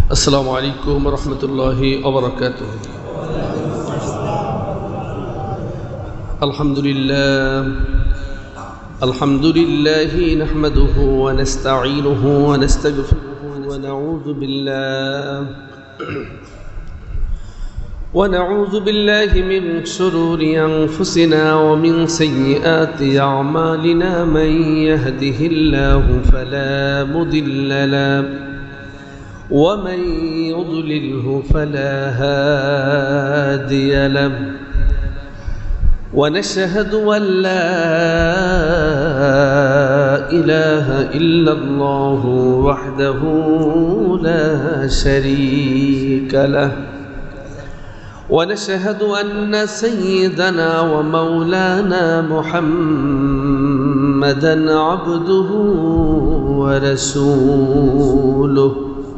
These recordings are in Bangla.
Assalamu Walaikum Warahmatullahi Wabarakatuh. Alhamdulillahi nahmaduhu wa nasta'inuhu wa nastaghfiruhu wa na'udhu billahi min shururi anfusina wa min sayyiati a'malina man yahdihillahu fala mudilla lahu ومن يضلله فلا هادي له ونشهد أن لا إله إلا الله وحده لا شريك له ونشهد أن سيدنا ومولانا محمدا عبده ورسوله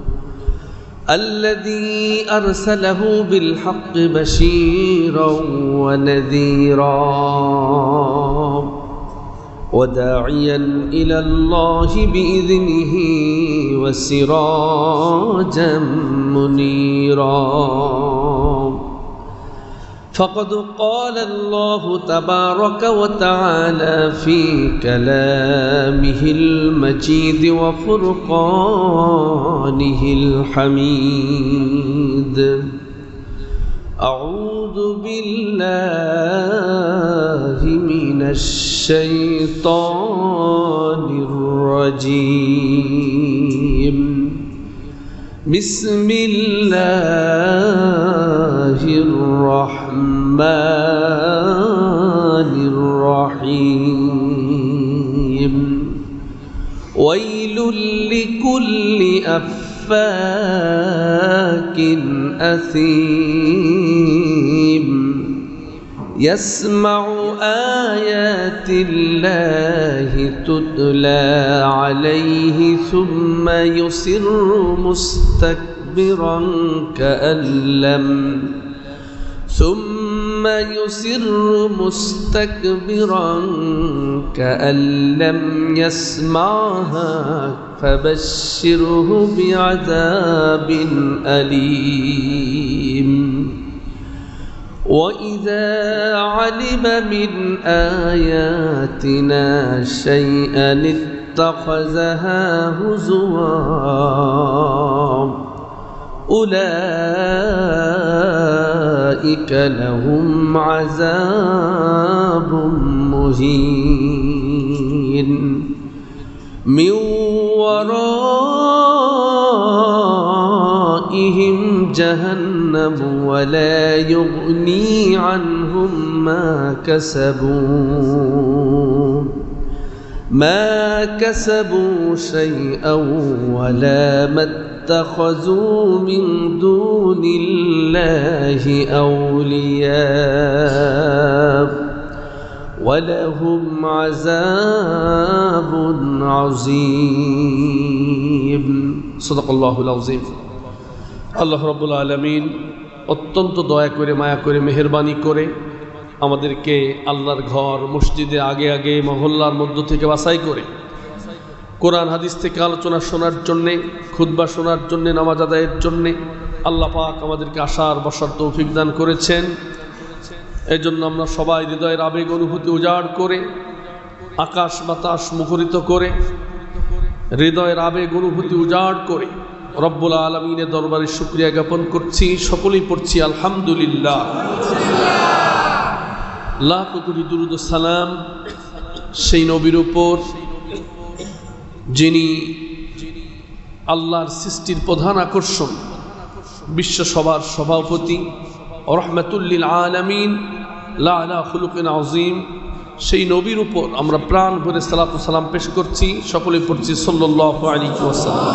الذي أرسله بالحق بشيرا ونذيرا وداعيا إلى الله بإذنه وسراجا منيرا فقد قال الله تبارك وتعالى في كلامه المجيد وفرقانه الحميد أعوذ بالله من الشيطان الرجيم بسم الله الرحمن الرحيم ويل لكل أفاك أثيم يسمع آيات الله تتلى عليه ثم يصر مستكبرا كأن لم يسمعها فبشره بعذاب أليم وإذا علم من آياتنا شيئا اتخذها هزوا أولئك لهم عذاب مهين من ورائهم جهنم ولا يغني عنهم ما كسبوا شيئا ولا ما اتخذوا من دون الله أولياء ولهم عذاب عظيم صدق الله العظيم আল্লাহ রাব্বুল আলামিন অত্যন্ত দয়া করে মায়া করে মেহেরবানি করে আমাদেরকে আল্লাহর ঘর মসজিদে আগে আগে মহল্লার মধ্য থেকে বাছাই করে কোরআন হাদিস থেকে আলোচনা শোনার জন্যে খুতবা শোনার জন্যে নামাজ আদায়ের জন্যে আল্লাহ পাক আমাদেরকে আসার বসার তৌফিক দান করেছেন। এই জন্য আমরা সবাই হৃদয়ের আবেগ অনুভূতি উজাড় করে আকাশ বাতাস মুখরিত করে হৃদয়ের আবেগ অনুভূতি উজাড় করে রব্বুল আলামিনের দরবারে শুকরিয়া জ্ঞাপন করছি। সকলেই পড়ছি আলহামদুলিল্লাহ। লাখ কোটি দুরূদ ও সালাম সেই নবীর উপর যিনি আল্লাহর সৃষ্টির প্রধান আকর্ষণ, বিশ্ব সভার সভাপতি, রহমাতুল লিল আলামিন, লা আলা খুলুকিন আযীম, সেই নবীর উপর আমরা প্রাণ ভরে সালাত ও সালাম পেশ করছি। সকলেই পড়ছি সাল্লাল্লাহু আলাইহি ওয়াসাল্লাম।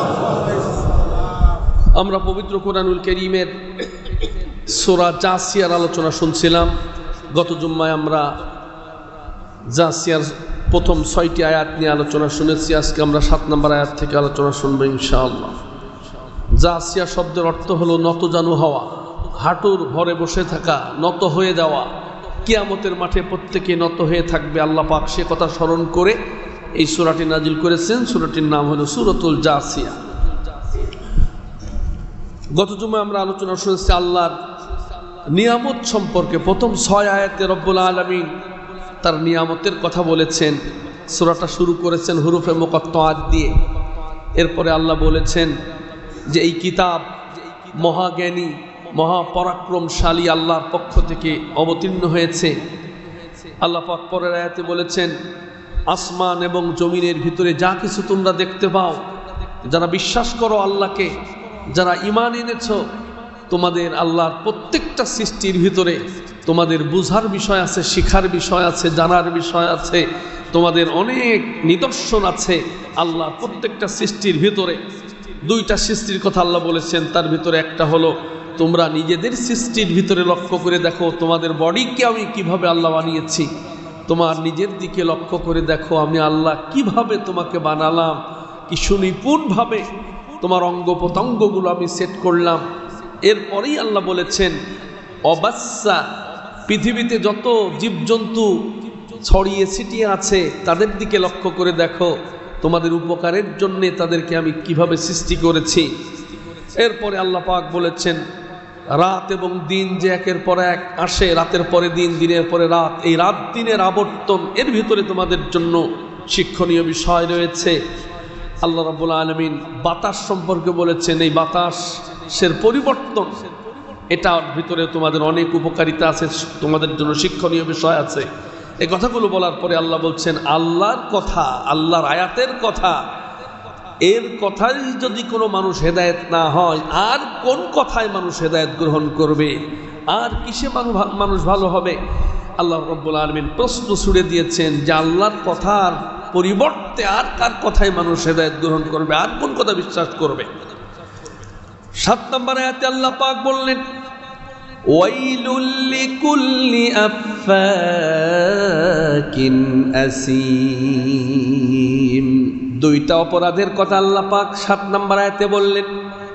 আমরা পবিত্র কোরআনুল কারীমের সূরা জাসিয়ার আলোচনা শুনছিলাম। গত জুম্মায় আমরা জাসিয়ার প্রথম 6টি আয়াত নিয়ে আলোচনা শুনেছি। আজকে আমরা 7 নম্বর আয়াত থেকে আলোচনা শুনব ইনশাআল্লাহ। জাসিয়া শব্দের অর্থ হলো নতজানু হওয়া, হাঁটুর ভরে বসে থাকা, নত হয়ে যাওয়া। কিয়ামতের মাঠে প্রত্যেকে নত হয়ে থাকবে। আল্লাহ পাক সে কথা স্মরণ করে এই সূরাটি নাজিল করেছেন। সূরাটির নাম হলো সূরাতুল জাসিয়া। গত জুমায় আমরা আলোচনা শুনেছি আল্লাহর নিয়ামত সম্পর্কে। প্রথম 6 আয়াতে রব্বুল আলামিন তার নিয়ামতের কথা বলেছেন। সূরাটা শুরু করেছেন হুরুফে মুকাত্তাআত দিয়ে। এরপরে আল্লাহ বলেছেন যে এই কিতাব মহাজ্ঞানী মহাপরাক্রমশালী আল্লাহর পক্ষ থেকে অবতীর্ণ হয়েছে। আল্লাহ পাক পরের আয়াতে বলেছেন আসমান এবং জমিনের ভিতরে যা কিছু তোমরা দেখতে পাও, যারা বিশ্বাস করো আল্লাহকে, যারা ঈমান এনেছো, তোমাদের আল্লাহর প্রত্যেকটা সৃষ্টির ভিতরে তোমাদের বুঝার বিষয় আছে, শিখার বিষয় আছে, জানার বিষয় আছে, তোমাদের অনেক নিদর্শন আছে আল্লাহর প্রত্যেকটা সৃষ্টির ভিতরে। 2টা সৃষ্টির কথা আল্লাহ বলেছেন, তার ভিতরে একটা হলো তোমরা নিজেদের সৃষ্টির ভিতরে লক্ষ্য করে দেখো তোমাদের বডিকে আমি কিভাবে আল্লাহ বানিয়েছি। তোমার নিজের দিকে লক্ষ্য করে দেখো আমি আল্লাহ কিভাবে তোমাকে বানালাম, কি সুনিপুণভাবে তোমার অঙ্গ প্রত্যঙ্গগুলো আমি সেট করলাম। এরপরেই আল্লাহ বলেছেন অবাচ্চা, পৃথিবীতে যত জীবজন্তু ছড়িয়ে ছিটিয়ে আছে তাদের দিকে লক্ষ্য করে দেখো তোমাদের উপকারের জন্যে তাদেরকে আমি কিভাবে সৃষ্টি করেছি। এরপরে আল্লাহ পাক বলেছেন রাত এবং দিন যে একের পর এক আসে, রাতের পরে দিন, দিনের পরে রাত, এই রাত দিনের আবর্তন, এর ভিতরে তোমাদের জন্য শিক্ষণীয় বিষয় রয়েছে। আল্লাহ রাব্বুল আলামিন বাতাস সম্পর্কে বলেছেন এই বাতাসের পরিবর্তন, এটার ভিতরে তোমাদের অনেক উপকারিতা আছে, তোমাদের জন্য শিক্ষণীয় বিষয় আছে। এই কথাগুলো বলার পরে আল্লাহ বলছেন আল্লাহর কথা, আল্লাহর আয়াতের কথা, এর কথাই যদি কোনো মানুষ হেদায়েত না হয় আর কোন কথায় মানুষ হেদায়েত গ্রহণ করবে, আর কিসে মানুষ ভালো হবে? আল্লাহ রাব্বুল আলামিন প্রশ্ন ছুড়ে দিয়েছেন যে আল্লাহর কথার পরিবর্তে আর কার কথায় মানুষ হেদায়েত গ্রহণ করবে, আর কোন কথা বিশ্বাস করবে? 7 নম্বর আয়াতে আল্লাহ পাক বললেন ওয়াইলুল লিকুল্লি আফফাকিন আসীম। 2টা অপরাধের কথা আল্লাহ পাক 7 নম্বর আয়াতে বললেন।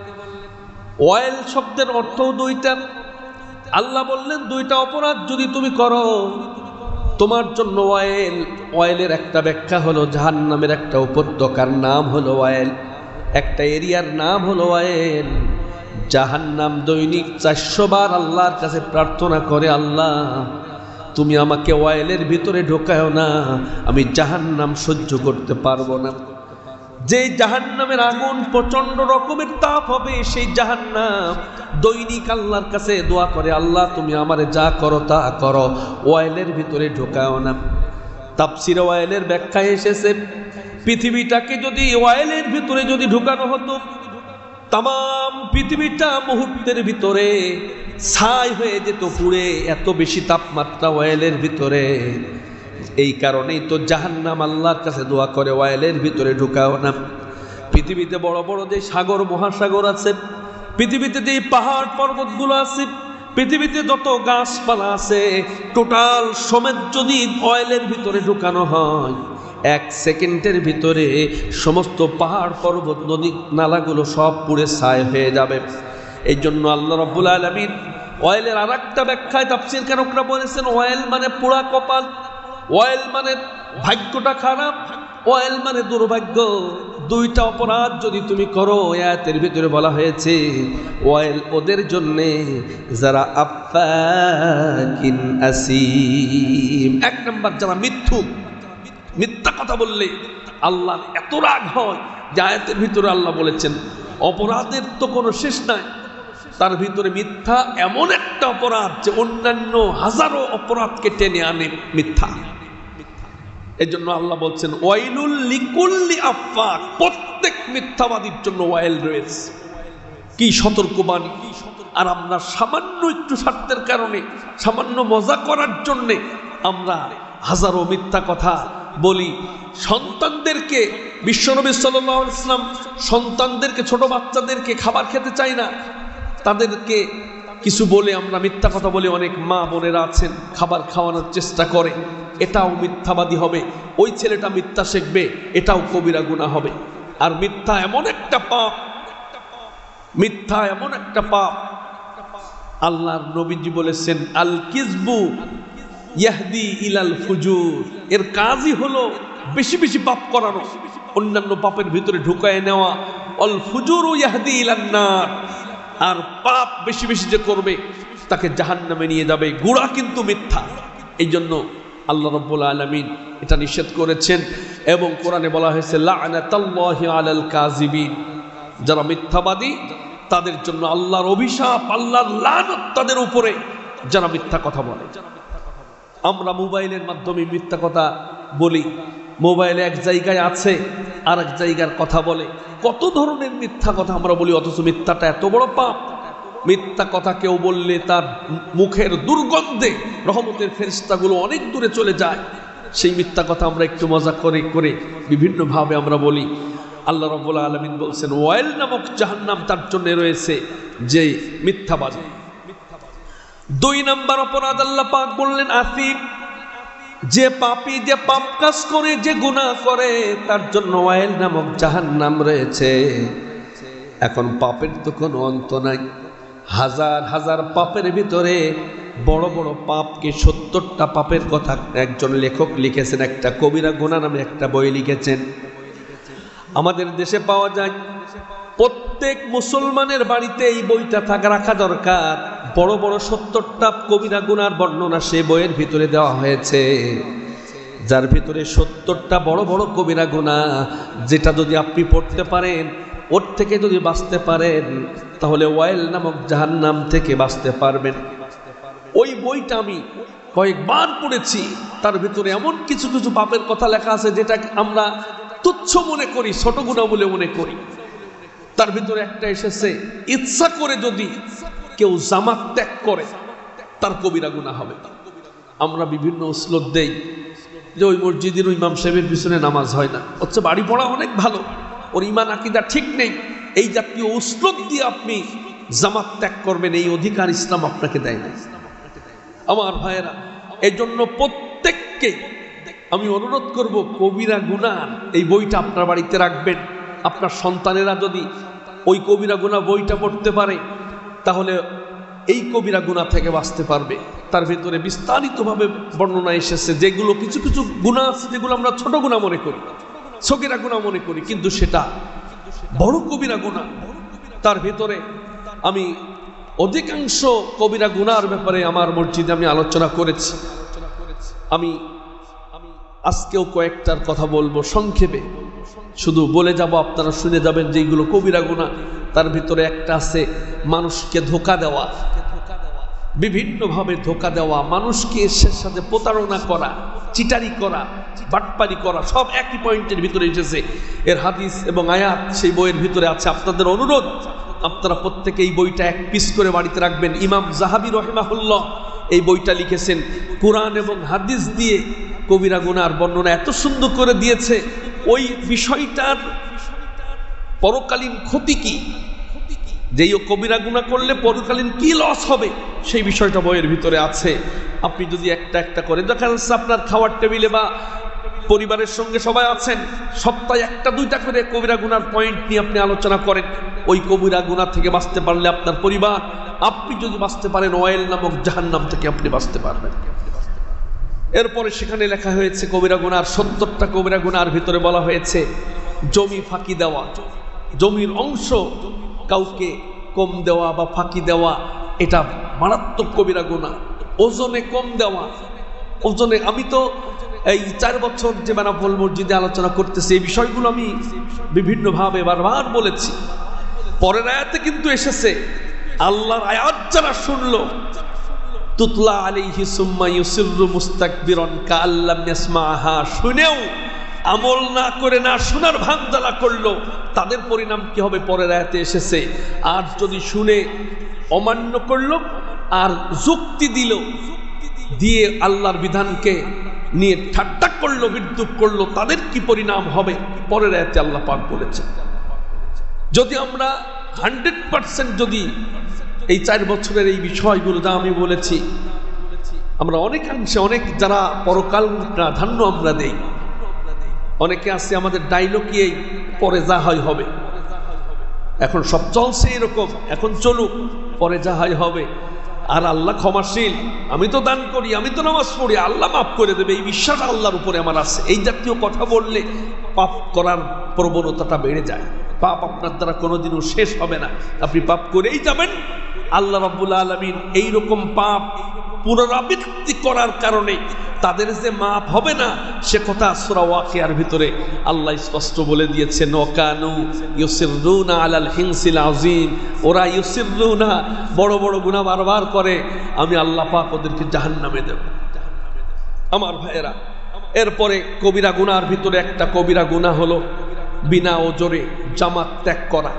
ওয়াইল শব্দের অর্থও 2টা। আল্লাহ বললেন 2টা অপরাধ যদি তুমি করো তোমার জন্য ওয়াইল। ওয়াইলের একটা ব্যাখ্যা হলো জাহান্নামের একটা উপত্যকার নাম হলো ওয়াইল, একটা এরিয়ার নাম হলো ওয়াইল। জাহান্নাম দৈনিক 400 বার আল্লাহর কাছে প্রার্থনা করে আল্লাহ তুমি আমাকে ওয়াইলের ভিতরে ঢোকায়ও না, আমি জাহান্নাম সহ্য করতে পারবো না। যে জাহান্নামের আগুন প্রচন্ড রকমের তাপ হবে, সেই জাহান্নাম দৈনিক আল্লাহর কাছে দোয়া করে আল্লাহ তুমি আমারে যা করো তা করো, ওয়াইলের ভিতরে ঢোকায়ও না। তাফসীরে ওয়াইলের ব্যাখ্যায় এসেছে পৃথিবীটাকে যদি ওয়াইলের ভিতরে যদি ঢোকানো হতো, তাম পৃথিবীটা মুহূর্তের ভিতরে ছাই হয়ে যেত পুড়ে, এত বেশি তাপমাত্রা ওয়াইলের ভিতরে। এই কারণেই তো জাহান্নাম আল্লাহর কাছে দোয়া করে ওয়াইলের ভিতরে ঢুকাও না। পৃথিবীতে বড় বড় যে সাগর মহাসাগর আছে, পৃথিবীতে যে পাহাড় পর্বতগুলো আছে, পৃথিবীতে যত গাছপালা আছে, টোটাল সমেত যদি ওয়াইলের ভিতরে ঢুকানো হয় 1 সেকেন্ডের ভিতরে সমস্ত পাহাড় পর্বত নদী নালাগুলো সব পুড়ে ছাই হয়ে যাবে। এই জন্য আল্লাহ রাব্বুল আলামিন ওয়াইলের আরেকটা ব্যাখ্যায় তাফসীরকারকরা বলেছেন ওয়াইল মানে পোড়া কপাল, ওয়াইল মানে ভাগ্যটা খারাপ, ওয়াইল মানে দুর্ভাগ্য। 2টা অপরাধ যদি তুমি করো, আয়াতের ভিতরে বলা হয়েছে ওয়াইল ওদের জন্যে যারা আফফাকিন আসীম। 1 নম্বর যারা মিথ্যা কথা বললে আল্লাহর এত রাগ হয় যে আয়াতের ভিতরে আল্লাহ বলেছেন অপরাধের তো কোনো শেষ নাই, তার ভিতরে মিথ্যা এমন একটা অপরাধ যে অন্যান্য হাজারো অপরাধকে টেনে আনে মিথ্যা। এই জন্য আল্লাহ বলছেন ওয়াইলুল লিকুল্লি আফফাক, প্রত্যেক মিথ্যাবাদীর জন্য ওয়াইল রয়েছে। কি সতর্কবাণী! আর আমরা সামান্য একটু স্বার্থের কারণে, সামান্য মজা করার জন্যে আমরা হাজারো মিথ্যা কথা বলি। সন্তানদেরকে, বিশ্বনবী সাল্লাল্লাহু আলাইহি ওয়াসাল্লাম সন্তানদেরকে, ছোট বাচ্চাদেরকে খাবার খেতে চায় না, তাদেরকে কিছু বলে আমরা মিথ্যা কথা বলে অনেক মা বোনেরা আছেন খাবার খাওয়ানোর চেষ্টা করে, এটাও মিথ্যাবাদী হবে। ওই ছেলেটা মিথ্যা শিখবে, এটাও কবিরা গুনাহ হবে। আর মিথ্যা এমন একটা পাপ, মিথ্যা এমন একটা পাপ, আল্লাহর নবীজি বলেছেন আল কিযবু ইয়াহদি ইলাল ফুজুর, এর কাজই হলো বেশি বেশি পাপ করানো, অন্যান্য পাপের ভিতরে ঢুকায় নেওয়া। অল ফুজুরু ইয়াহদি ইলান নার, আর পাপ বেশি বেশি যে করবে তাকে জাহান্নামে নিয়ে যাবে। গুনাহ কিন্তু মিথ্যা, এই জন্য আল্লাহ রাব্বুল আলামিন এটা নিষেধ করেছেন। এবং কোরআনে বলা হয়েছে লা'নাতাল্লাহি আলাল কাযিবিন, যারা মিথ্যাবাদী তাদের জন্য আল্লাহর অভিশাপ, আল্লাহর লানত তাদের উপরে যারা মিথ্যা কথা বলে। আমরা মোবাইলের মাধ্যমে মিথ্যা কথা বলি, মোবাইলে এক জায়গায় আছে আর এক জায়গার কথা বলে, কত ধরনের মিথ্যা কথা আমরা বলি, অথচ মিথ্যাটা এত বড় পাপ। মিথ্যা কথা কেউ বললে তার মুখের দুর্গন্ধে রহমতের ফেরেশতাগুলো অনেক দূরে চলে যায়। সেই মিথ্যা কথা আমরা একটু মজা করে করে বিভিন্নভাবে আমরা বলি। আল্লাহ রাব্বুল আলামিন বলছেন ওয়াইল নামক জাহান্নাম তার জন্য রয়েছে যে মিথ্যাবাদী। 2 নম্বর অপরাধ আল্লাহ পাক বললেন আসিম, যে পাপী, যে পাপ কাজ করে, যে গুনাহ করে তার জন্য ওয়াইল নামক জাহান্নাম রয়েছে। এখন পাপের তো কোনো অন্ত নাই, হাজার হাজার পাপের ভিতরে বড় বড় পাপকে 70টা পাপের কথা একজন লেখক লিখেছেন, একটা কবিরা গুনাহ নামে একটা বই লিখেছেন। আমাদের দেশে পাওয়া যায়, প্রত্যেক মুসলমানের বাড়িতে এই বইটা রাখা দরকার। বড় বড় 70টা কবিরা গুনার বর্ণনা সে বইয়ের ভিতরে দেওয়া হয়েছে, যার ভিতরে 70টা বড় বড় কবিরা গুনাহ, যেটা যদি আপনি পড়তে পারেন, ওর থেকে যদি বাঁচতে পারেন, তাহলে ওয়াইল নামক জাহান্নাম থেকে বাঁচতে পারবেন। ওই বইটা আমি কয়েকবার পড়েছি, তার ভিতরে এমন কিছু কিছু পাপের কথা লেখা আছে যেটা আমরা তুচ্ছ মনে করি, ছোট গুনাহ বলে মনে করি। তার ভিতরে একটা এসেছে, ইচ্ছা করে যদি কেউ জামাত ত্যাগ করে তার কবিরা গুনাহ হবে। আমরা বিভিন্ন উসলত দেই যে ওই মসজিদের ইমাম সাহেবের পিছনে নামাজ হয় না, হচ্ছে বাড়ি পড়া অনেক ভালো, ওর ঈমান আকীদা ঠিক নেই, এই জাতীয় উসলত দিয়ে আপনি জামাত ত্যাগ করবেন, এই অধিকার ইসলাম আপনাকে দেয় না। আমার ভাইয়েরা, এই জন্য প্রত্যেককে আমি অনুরোধ করব, কবিরা গুনাহ এই বইটা আপনার বাড়িতে রাখবেন। আপনার সন্তানেরা যদি ওই কবিরা গুনাহ বইটা পড়তে পারে, তাহলে এই কবিরা গুনাহ থেকে বাঁচতে পারবে। তার ভিতরে বিস্তারিতভাবে বর্ণনা এসেছে, যেগুলো কিছু কিছু গুনাহ আছে যেগুলো আমরা ছোট গুনাহ মনে করি, সগীরা গুনাহ মনে করি, কিন্তু সেটা বড় কবিরা গুনাহ। তার ভিতরে আমি অধিকাংশ কবিরা গুনাহর ব্যাপারে আমার মসজিদে আমি আলোচনা করেছি। আমি আজকেও কয়েকটার কথা বলবো সংক্ষেপে, শুধু বলে যাব, আপনারা শুনে যাবেন যেগুলো কবিরা গুনাহ। তার ভিতরে একটা আছে মানুষকে ধোঁকা দেওয়া, বিভিন্নভাবে ধোঁকা দেওয়া, মানুষকে এর সাথে প্রতারণা করা, চিটারি করা, বাটপারি করা, সব একই পয়েন্টের ভিতরে এসেছে। এর হাদিস এবং আয়াত সেই বইয়ের ভিতরে আছে। আপনাদের অনুরোধ, আপনারা প্রত্যেকে এই বইটা এক পিস করে বাড়িতে রাখবেন। ইমাম যাহাবী রাহিমাহুল্লাহ এই বইটা লিখেছেন, কোরআন এবং হাদিস দিয়ে কবিরা গুনাহর বর্ণনা এত সুন্দর করে দিয়েছে। ওই বিষয়টার পরকালীন ক্ষতি কি, যেই কবিরা গুনাহ করলে পরকালীন কি লস হবে, সেই বিষয়টা বইয়ের ভিতরে আছে। আপনি যদি একটা একটা করে, দেখা যাচ্ছে আপনার খাওয়ার টেবিলে বা পরিবারের সঙ্গে সবাই আছেন, সপ্তাহে একটা দুইটা করে কবিরা গুনাহর পয়েন্ট নিয়ে আপনি আলোচনা করেন। ওই কবিরা গুনাহ থেকে বাঁচতে পারলে আপনার পরিবার, আপনি যদি বাঁচতে পারেন, ওয়াইল নামক জাহান্নাম থেকে আপনি বাঁচতে পারবেন। এরপরে সেখানে লেখা হয়েছে কবিরা গুনাহর 70টা কবিরা গুনাহর ভিতরে বলা হয়েছে জমি ফাঁকি দেওয়া, জমির অংশ কাউকে কম দেওয়া বা ফাঁকি দেওয়া, এটা মারাত্মক কবিরা গুনাহ। ওজনে কম দেওয়া, ওজনে, আমি তো এই 4 বছর যে বেনাপোল মসজিদে আলোচনা করতেছি, এই বিষয়গুলো আমি বিভিন্নভাবে বারবার বলেছি। পরের আয়াতে কিন্তু এসেছে, আল্লাহর আয়াত যারা শুনলো, তুতলা আলাইহি সুম্মা ইউসিররু মুস্তাকবিরান কাআল্লাম ইয়াসমাআহা, শুনেও আমল না করে, না শোনার ভান জ্বালা করলো, তাদের পরিণাম কি হবে পরের আয়াতে এসেছে। আর যদি শুনে অমান্য করলো আর যুক্তি দিল, দিয়ে আল্লাহর বিধানকে নিয়ে ঠাট্টা করলো, বিদ্রুপ করলো, তাদের কি পরিণাম হবে পরের আয়াতে আল্লাহ পাক বলেছে। যদি আমরা 100% যদি এই 4 বছরের এই বিষয়গুলো যা আমি বলেছি, আমরা অনেকাংশে, অনেক যারা পরকাল প্রাধান্য আমরা দেই, অনেকে আছে আমাদের ডায়লগই এই পরে যা হয় হবে, এখন সব চলছে এরকম, এখন চলুক, পরে যা হয় হবে, আর আল্লাহ ক্ষমাশীল, আমি তো দান করি, আমি তো নামাজ পড়ি, আল্লাহ মাফ করে দেবে, এই বিশ্বাস আল্লাহর উপরে আমার আছে। এই জাতীয় কথা বললে পাপ করার প্রবণতাটা বেড়ে যায়। পাপ আপনার দ্বারা কোনোদিনও শেষ হবে না, আপনি পাপ করেই যাবেন। আল্লাহ রাব্বুল আলামিন এইরকম পাপ পুনরাবৃত্তি করার কারণে তাদের যে মাপ হবে না সে কথা সূরা ওয়াকিয়ার ভিতরে আল্লাহ স্পষ্ট বলে দিয়েছেন, ওয়াকানু ইউসিররুনা আলাল হিনসিল আযীম, ওরা ইউসিররুনা বড় বড় গুনাহ বারবার করে, আমি আল্লাহ পাক ওদেরকে জাহান্নামে দেব। আমার ভাইয়েরা, এরপরে কবিরা গুনার ভিতরে একটা কবিরা গুনাহ হলো বিনা ওজরে জামাত ত্যাগ করা।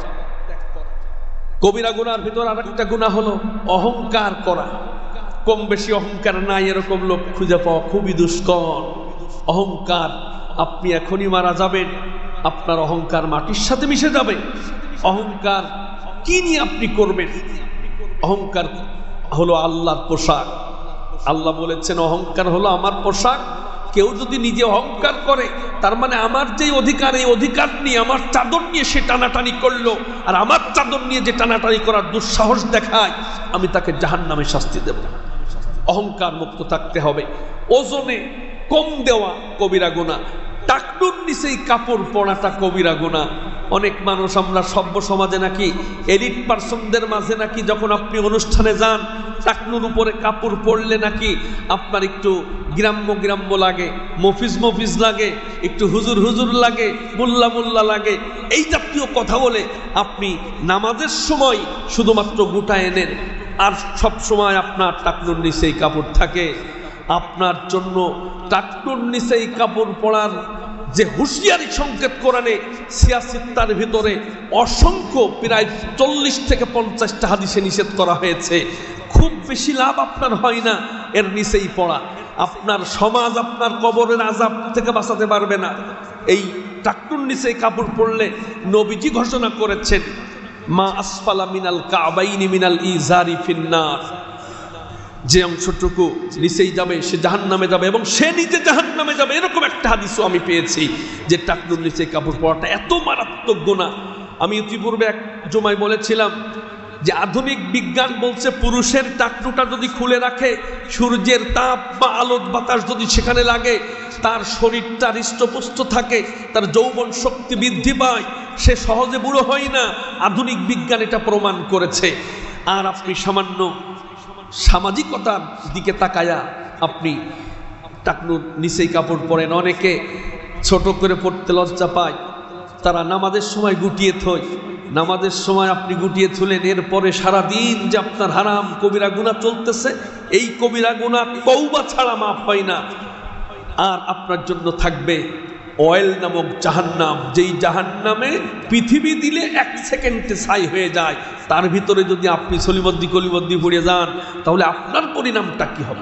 কবিরা গুনার ভিতরে আরেকটা গুনাহ হলো অহংকার করা। কম বেশি অহংকার নাই এরকম লোক খুঁজে পাওয়া খুবই দুষ্কর। অহংকার, আপনি এখনই মারা যাবেন, আপনার অহংকার মাটির সাথে মিশে যাবে। অহংকার কি নিয়ে আপনি করবেন? অহংকার হলো আল্লাহর পোশাক। আল্লাহ বলেছেন অহংকার হলো আমার পোশাক। কেউ যদি নিজে অহংকার করে তার মানে আমার যে অধিকার, এই অধিকার নিয়ে আমার চাদর নিয়ে সে টানাটানি করলো, আর আমার চাদর নিয়ে যে টানাটানি করার দুঃসাহস দেখায় আমি তাকে জাহান্নামে শাস্তি দেব। অহংকার মুক্ত থাকতে হবে। ওজনে কম দেওয়া কবিরা গুনাহ। টাকনুর নিচেই কাপড় পরাটা কবিরা গুনাহ। অনেক মানুষ আমরা সভ্য সমাজে নাকি এলিট পার্সনদের মাঝে নাকি যখন আপনি অনুষ্ঠানে যান টাকনুর উপরে কাপড় পরলে নাকি আপনার একটু গ্রাম্য গ্রাম্য লাগে, মফিজ মফিজ লাগে, একটু হুজুর হুজুর লাগে, মোল্লা মোল্লা লাগে। এই জাতীয় কথা বলে আপনি নামাজের সময় শুধুমাত্র গোটায় নেন, আর সব সময় আপনার টাকনুর নিচেই কাপড় থাকে। আপনার জন্য টাকনুর নিচেই কাপড় পরার যে হুঁশিয়ারি সংকেত কোরআনে সিয়াসিত্তার ভিতরে অসংখ্য প্রায় 40 থেকে 50টা হাদিসে নিষেধ করা হয়েছে। খুব বেশি লাভ আপনার হয় না এর নিচেই পড়া। আপনার সমাজ আপনার কবরের আযাব থেকে বাঁচাতে পারবে না। এই টাকনুর নিচেই কাপড় পরলে নবীজি ঘোষণা করেছেন, মা আসফালা মিনাল কাবাইনি মিনাল ইজারি ফিন্নার, যে অংশটুকু নিচেই যাবে সে জাহান্নামে যাবে এবং সে নিজে জাহান্নামে যাবে। এরকম একটা হাদিসও আমি পেয়েছি যে টাকনুর নিচে কাপড় পরাটা এত মারাত্মক গুনাহ। আমি ইতিপূর্বে এক জুমায় বলেছিলাম যে আধুনিক বিজ্ঞান বলছে পুরুষের টাকনুটা যদি খুলে রাখে, সূর্যের তাপ বা আলোক বাতাস যদি সেখানে লাগে, তার শরীরটা হৃষ্টপুষ্ট থাকে, তার যৌবন শক্তি বৃদ্ধি পায়, সে সহজে বুড়ো হয় না। আধুনিক বিজ্ঞান এটা প্রমাণ করেছে। আর আপনি সামান্য সামাজিকতার দিকে তাকায়া আপনি টাকনুর নিচেই কাপড় পরেন। অনেকে ছোট করে পড়তে লজ্জা পায়, তারা নামাজের সময় গুটিয়ে থয়। নামাজের সময় আপনি গুটিয়ে থুলেন, এরপরে সারাদিন যে আপনার হারাম কবিরা গুনাহ চলতেছে, এই কবিরা গুনাহ তওবা ছাড়া মাফ হয় না। আর আপনার জন্য থাকবে অয়েল নামক জাহান্নাম, যেই জাহান্নামে পৃথিবী দিলে 1 সেকেন্ডে ছাই হয়ে যায়। তার ভিতরে যদি আপনি সলিমদ্দি কলিমদ্দি পড়ে যান তাহলে আপনার পরিণামটা কি হবে?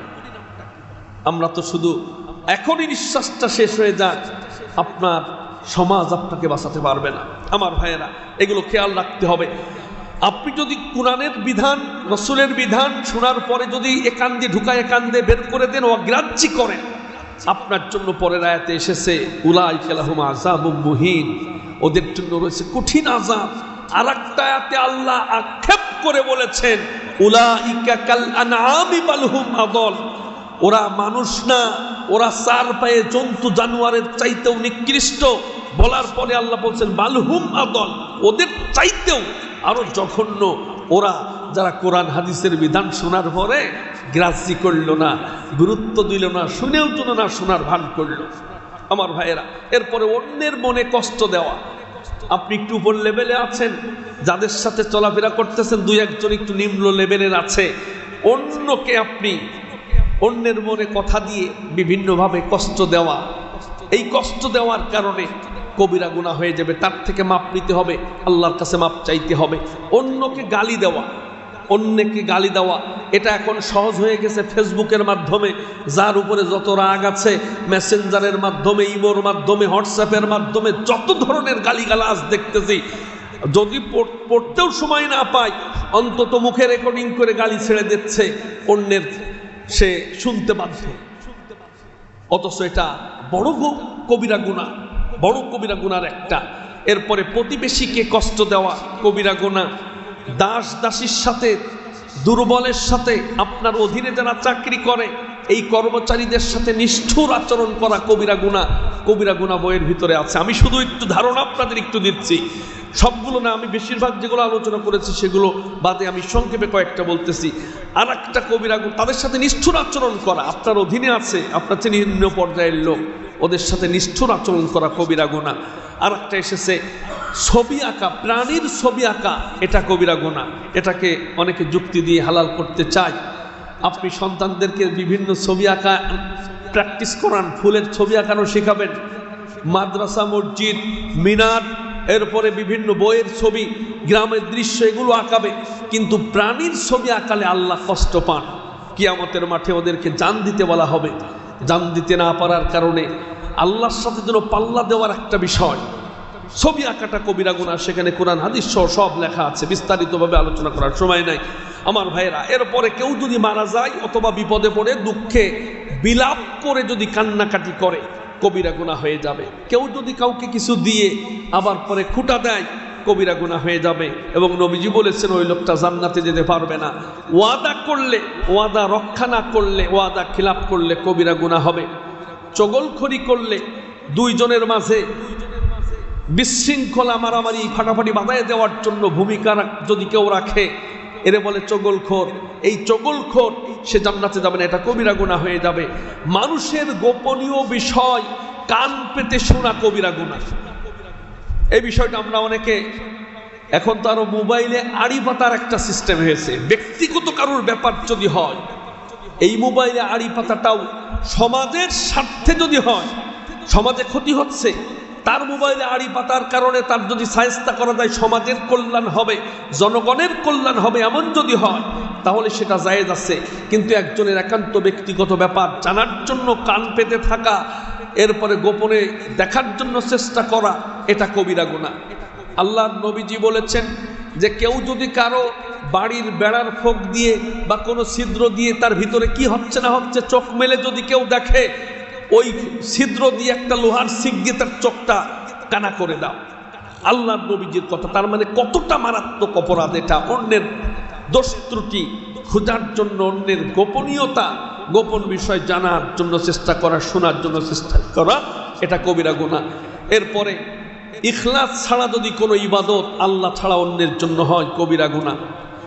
আমরা তো শুধু এখনই নিঃশ্বাসটা শেষ হয়ে যাক, আপনার সমাজ আপনাকে বাঁচাতে পারবে না। আমার ভাইয়েরা, এগুলো খেয়াল রাখতে হবে। আপনি যদি কোরআনের বিধান, রসুলের বিধান শোনার পরে যদি একান দিয়ে ঢুকায় একান দিয়ে বের করে দেন, অগ্রাহ্য করেন, আপনার জন্য পরের আয়াতে এসেছে উলাইকা লাহুম আযাবুম মুহিন, ওদের জন্য রয়েছে কঠিন আযাব। আরেকটা আয়াতে আল্লাহ আক্ষেপ করে বলেছেন উলাইকা কাল আনআমি বাল হুম আদল, ওরা মানুষ না, ওরা 4 পায়ে জন্তু জানোয়ারের চাইতেও নিকৃষ্ট। বলার পরে আল্লাহ বলছেন বালহুম আদল, ওদের চাইতেও আরো জঘন্য। ওরা যারা কোরআন হাদিসের বিধান শোনার পরে গ্রাহ্য করল না, গুরুত্ব দিল না, শুনেও তো না, শোনার ভান করল। আমার ভাইয়েরা, এরপরে অন্যের মনে কষ্ট দেওয়া। আপনি একটু উপর লেভেলে আছেন, যাদের সাথে চলাফেরা করতেছেন 2-1 একটু নিম্ন লেভেলের আছে, অন্যকে আপনি অন্যের মনে কথা দিয়ে বিভিন্নভাবে কষ্ট দেওয়া, এই কষ্ট দেওয়ার কারণে কবিরা গুনাহ হয়ে যাবে। তার থেকে মাপ নিতে হবে, আল্লাহর কাছে মাপ চাইতে হবে। অন্যকে গালি দেওয়া, অন্যকে গালি দেওয়া এটা এখন সহজ হয়ে গেছে। ফেসবুকের মাধ্যমে যার উপরে যত রাগ আছে, মেসেঞ্জারের মাধ্যমে, ইমোর মাধ্যমে, হোয়াটসঅ্যাপের মাধ্যমে যত ধরনের গালিগালাজ দেখতেছি, যদি পড়তেও সময় না পায় অন্তত মুখে রেকর্ডিং করে গালি ছেড়ে দিচ্ছে, অন্যের সে শুনতে বাধ্য। অথচ এটা বড় কবিরা গুনাহ, বড় কবিরা গুনার একটা। এরপরে প্রতিবেশীকে কষ্ট দেওয়া কবিরা গুনাহ। দাস দাসীর সাথে, দুর্বলের সাথে, আপনার অধীনে যারা চাকরি করে এই কর্মচারীদের সাথে নিষ্ঠুর আচরণ করা কবিরা গুনাহ। কবিরা গুনাহ বইয়ের ভিতরে আছে। আমি শুধু একটু ধারণা আপনাদের একটু দিচ্ছি। সবগুলো না, আমি বেশিরভাগ যেগুলো আলোচনা করেছি সেগুলো বাদে আমি সংক্ষেপে কয়েকটা বলতেছি। আর একটা কবিরা গুনাহ, তাদের সাথে নিষ্ঠুর আচরণ করা, আপনার অধীনে আছে, আপনার চেয়ে নিম্ন পর্যায়ের লোক, ওদের সাথে নিষ্ঠুর আচরণ করা কবিরা গুনাহ। আর একটা এসেছে ছবি আঁকা, প্রাণীর ছবি আঁকা, এটা কবিরা গুনাহ। এটাকে অনেকে যুক্তি দিয়ে হালাল করতে চায়। আপনি সন্তানদেরকে বিভিন্ন ছবি আঁকা প্র্যাকটিস করান, ফুলের ছবি আঁকানো শেখাবেন, মাদ্রাসা, মসজিদ, মিনার, এরপরে বিভিন্ন বইয়ের ছবি, গ্রামের দৃশ্য, এগুলো আঁকাবে। কিন্তু প্রাণীর ছবি আঁকালে আল্লাহ কষ্ট পান। কিয়ামতের মাঠে ওদেরকে জান দিতে বলা হবে। জান দিতে না পারার কারণে আল্লাহর সাথে যেন পাল্লা দেওয়ার একটা বিষয়। ছবি আঁকাটা কবিরা গুনাহ, সেখানে কোরআন হাদিস সহ সব লেখা আছে, বিস্তারিতভাবে আলোচনা করার সময় নাই আমার ভাইয়েরা। এরপরে কেউ যদি মারা যায় অথবা বিপদে পড়ে দুঃখে বিলাপ করে যদি কান্নাকাটি করে, কবিরা গুনাহ হয়ে যাবে। কেউ যদি কাউকে কিছু দিয়ে আবার পরে খুঁটা দেয়, কবিরা গুনাহ হয়ে যাবে। এবং নবীজি বলেছেন ওই লোকটা জান্নাতে যেতে পারবে না। ওয়াদা করলে, ওয়াদা রক্ষা না করলে, ওয়াদা খিলাফ করলে কবিরা গুনাহ হবে। চগলখড়ি করলে, দুইজনের মাঝে বিশৃঙ্খলা, মারামারি, ফাটাফাটি বাধায় দেওয়ার জন্য ভূমিকা যদি কেউ রাখে, এরে বলে চগলখোর। এই চগলখোর, সে জান্নাতে যাবে না, এটা কবিরা গুনাহ হয়ে যাবে। মানুষের গোপনীয় বিষয় কান পেতে শোনা কবিরা গুনাহ। এই বিষয়টা আমরা অনেকে, এখন তো আরো মোবাইলে আড়ি পাতার একটা সিস্টেম হয়েছে। ব্যক্তিগত কারোর ব্যাপার যদি হয়, এই মোবাইলে আড়ি পাতাটাও সমাজের স্বার্থে যদি হয়, সমাজে ক্ষতি হচ্ছে, তার মোবাইলে আড়ি পাতার কারণে তার যদি সায়স্তা করা যায়, সমাজের কল্যাণ হবে, জনগণের কল্যাণ হবে, এমন যদি হয় তাহলে সেটা জায়েজ আছে। কিন্তু একজনের একান্ত ব্যক্তিগত ব্যাপার জানার জন্য কান পেতে থাকা, এরপরে গোপনে দেখার জন্য চেষ্টা করা, এটা কবিরা গুনাহ। আল্লাহর নবীজি বলেছেন যে কেউ যদি কারো বাড়ির বেড়ার ফোক দিয়ে বা কোনো ছিদ্র দিয়ে তার ভিতরে কি হচ্ছে না হচ্ছে চোখ মেলে যদি কেউ দেখে, ওই ছিদ্র দিয়ে একটা লোহার শিক দিয়ে তার চোখটা কানা করে দাও। আল্লাহর নবীজির কথা। তার মানে কতটা মারাত্মক অপরাধ এটা। অন্যের দোষ ত্রুটি খোঁজার জন্য, অন্যের গোপনীয়তা, গোপন বিষয় জানার জন্য চেষ্টা করা, শোনার জন্য চেষ্টা করা, এটা কবিরা গুনাহ। এরপরে ইখলাস ছাড়া যদি কোনো ইবাদত আল্লাহ ছাড়া অন্যের জন্য হয়, কবিরা গুনাহ।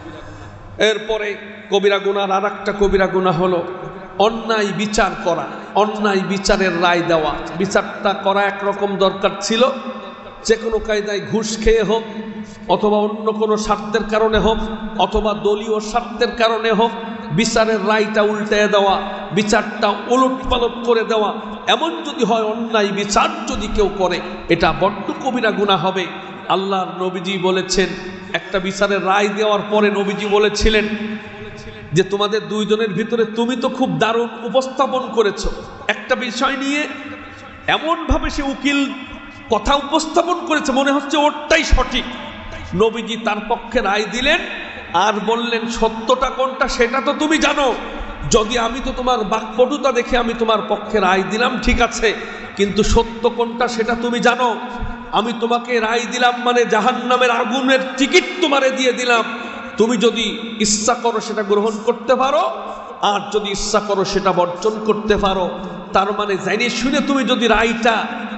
এরপরে কবিরা গুনাহর আর একটা কবিরা গুনাহ হলো অন্যায় বিচার করা, অন্যায় বিচারের রায় দেওয়া। বিচারটা করা একরকম দরকার ছিল, যে কোনো কায়দায় ঘুষ খেয়ে হোক, অথবা অন্য কোনো স্বার্থের কারণে হোক, অথবা দলীয় স্বার্থের কারণে হোক, বিচারের রায়টা উল্টে দেওয়া, বিচারটা উলটপালট করে দেওয়া, এমন যদি হয়, অন্যায় বিচার যদি কেউ করে, এটা বড্ড কবিরা গুনাহ হবে। আল্লাহর নবীজি বলেছেন, একটা বিচারের রায় দেওয়ার পরে নবীজি বলেছিলেন যে তোমাদের দুইজনের ভিতরে তুমি তো খুব দারুণ উপস্থাপন করেছ একটা বিষয় নিয়ে, এমনভাবে সে উকিল কথা উপস্থাপন করেছে মনে হচ্ছে ওরটাই সঠিক। নবীজি তার পক্ষে রায় দিলেন আর বললেন, সত্যটা কোনটা সেটা তো তুমি জানো, যদি আমি তো তোমার বাকপটুতা দেখে আমি তোমার পক্ষে রায় দিলাম, ঠিক আছে, কিন্তু সত্য কোনটা সেটা তুমি জানো। আমি তোমাকে রায় দিলাম মানে জাহান্নামের আগুনের টিকিট তোমারে দিয়ে দিলাম। তুমি যদি ইচ্ছা করো সেটা গ্রহণ করতে পারো, আর যদি ইচ্ছা করো সেটা বর্জন করতে পারো। তার মানে জানি শুনে তুমি যদি রায়টা,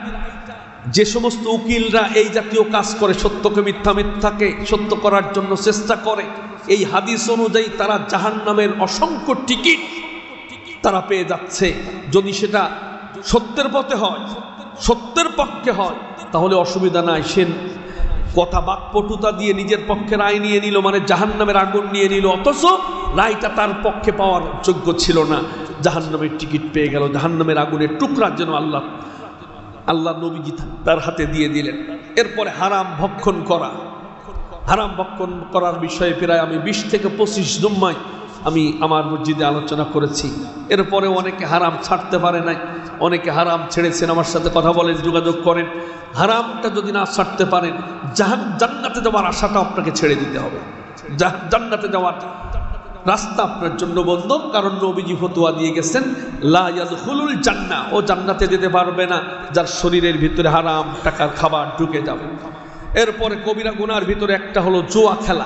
যে সমস্ত উকিলরা এই জাতীয় কাজ করে, সত্যকে মিথ্যা, মিথ্যাকে সত্য করার জন্য চেষ্টা করে, এই হাদিস অনুযায়ী তারা জাহান্নামের অসংখ্য টিকিট তারা পেয়ে যাচ্ছে। যদি সেটা সত্যের পথে হয়, সত্যের পক্ষে হয়, তাহলে অসুবিধা নাই। সে কথা বাকপটুতা দিয়ে নিজের পক্ষে রায় নিয়ে নিল, মানে জাহান্নামের আগুন নিয়ে নিল, অথচ রায়টা তার পক্ষে পাওয়ার যোগ্য ছিল না, জাহান্নামের টিকিট পেয়ে গেল। জাহান্নামের আগুনের টুকরা যেন আল্লাহ নবীজি তার হাতে দিয়ে দিলেন। এরপরে হারাম ভক্ষণ করা, হারাম ভক্ষণ করার বিষয়ে প্রায় আমি 20 থেকে 25 জুম্মায় আমি আমার মসজিদে আলোচনা করেছি। এরপরে অনেকে হারাম ছাড়তে পারে নাই, অনেকে হারাম ছেড়েছেন, আমার সাথে কথা বলেন, যোগাযোগ করেন। হারামটা যদি না ছাড়তে পারেন, জান্নাতে যাওয়ার আশাটা আপনাকে ছেড়ে দিতে হবে। জান্নাতে যাওয়ার রাস্তা আপনার জন্য বন্ধ, কারণ নবীজি ফতোয়া দিয়ে গেছেন, লা ইয়াদখুলুল জান্নাহ, ও জান্নাতে যেতে পারবে না যার শরীরের ভিতরে হারাম টাকার খাবার ঢুকে যাবে। এরপরে কবিরা গুনার ভিতরে একটা হলো জুয়া খেলা।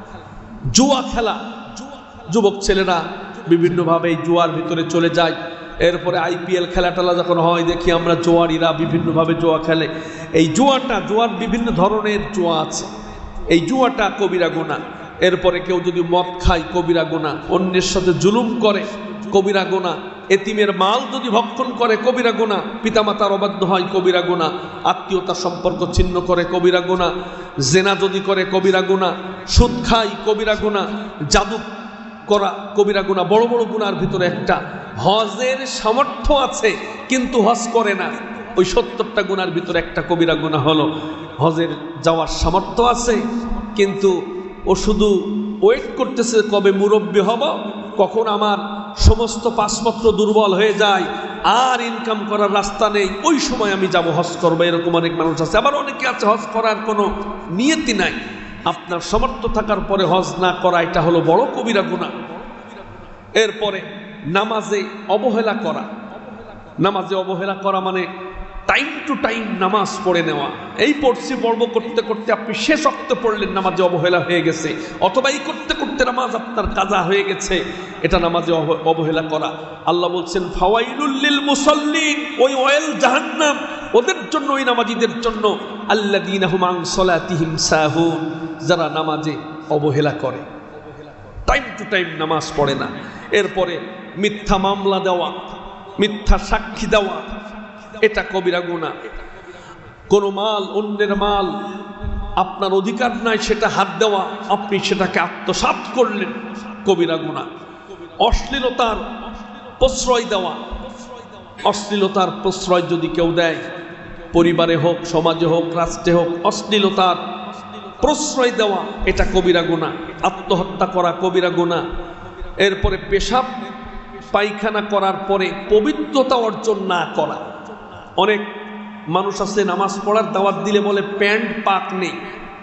জুয়া খেলা, যুবক ছেলেরা বিভিন্নভাবে এই জুয়ার ভিতরে চলে যায়। এরপরে আইপিএল খেলাটালা যখন হয় দেখি আমরা জোয়ারিরা বিভিন্নভাবে জুয়া খেলে। এই জুয়ার বিভিন্ন ধরনের জুয়া আছে, এই জুয়াটা কবিরা গুনাহ। এরপরে কেউ যদি মদ খায় কবিরা গুনাহ, অন্যের সাথে জুলুম করে কবিরা গুনাহ, এতিমের মাল যদি ভক্ষণ করে কবিরা গুনাহ, পিতামাতার অবাধ্য হয় কবিরা গুনাহ, আত্মীয়তার সম্পর্ক ছিন্ন করে কবিরা গুনাহ, জেনা যদি করে কবিরা গুনাহ, সুদ খায় কবিরা গুনাহ, জাদু করা কবিরা গুনাহ। বড় বড় গুনার ভিতরে একটা হজের সামর্থ্য আছে কিন্তু হজ করে না, ওই 70টা গুনার ভিতরে একটা কবিরা গুনাহ হলো হজের যাওয়ার সামর্থ্য আছে কিন্তু ও শুধু ওয়েট করতেছে কবে মুরব্বী হব, কখন আমার সমস্ত পাসপত্র দুর্বল হয়ে যায় আর ইনকাম করার রাস্তা নেই, ওই সময় আমি যাব হজ করবো। এরকম অনেক মানুষ আছে। আবার অনেকে আছে হজ করার কোনো নিয়তি নাই, আপনার সামর্থ্য থাকার পরে হজ না করা, এটা হলো বড় কবিরা গুনাহ। এরপরে নামাজে অবহেলা করা, নামাজে অবহেলা করা মানে টাইম টু টাইম নামাজ পড়ে নেওয়া। এই পড়ব করতে করতে আপনি শেষ ওয়াক্তে পড়লেন, নামাজে অবহেলা হয়ে গেছে, অথবা এই করতে করতে নামাজ আপনার কাজা হয়ে গেছে, এটা নামাজে অবহেলা করা। আল্লাহ বলছেন ফাওয়াইলুল লিল মুসাল্লিন, ওই ওয়াইল জাহান্নাম ওদের জন্য, ওই নামাজীদের জন্য, আল্লাযীনা হুম আন সালাতিহিম সাহুন, যারা নামাজে অবহেলা করে, টাইম টু টাইম নামাজ পড়ে না। এরপরে মিথ্যা মামলা দেওয়া, মিথ্যা সাক্ষী দেওয়া, এটা কবিরা গুনাহ। কোনো মাল, অন্যের মাল আপনার অধিকার নাই সেটা হাত দেওয়া, আপনি সেটাকে আত্মসাৎ করলেন, কবিরা গুনাহ। অশ্লীলতার প্রশ্রয় দেওয়া, অশ্লীলতার প্রশ্রয় যদি কেউ দেয়, পরিবারে হোক, সমাজে হোক, রাষ্ট্রে হোক, অশ্লীলতার প্রশ্রয় দেওয়া এটা কবিরা গুনাহ। আত্মহত্যা করা কবিরা গুনাহ। এরপরে পেশাব পায়খানা করার পরে পবিত্রতা অর্জন না করা। অনেক মানুষ আছে নামাজ পড়ার দাওয়াত দিলে বলে প্যান্ট পাক নেই।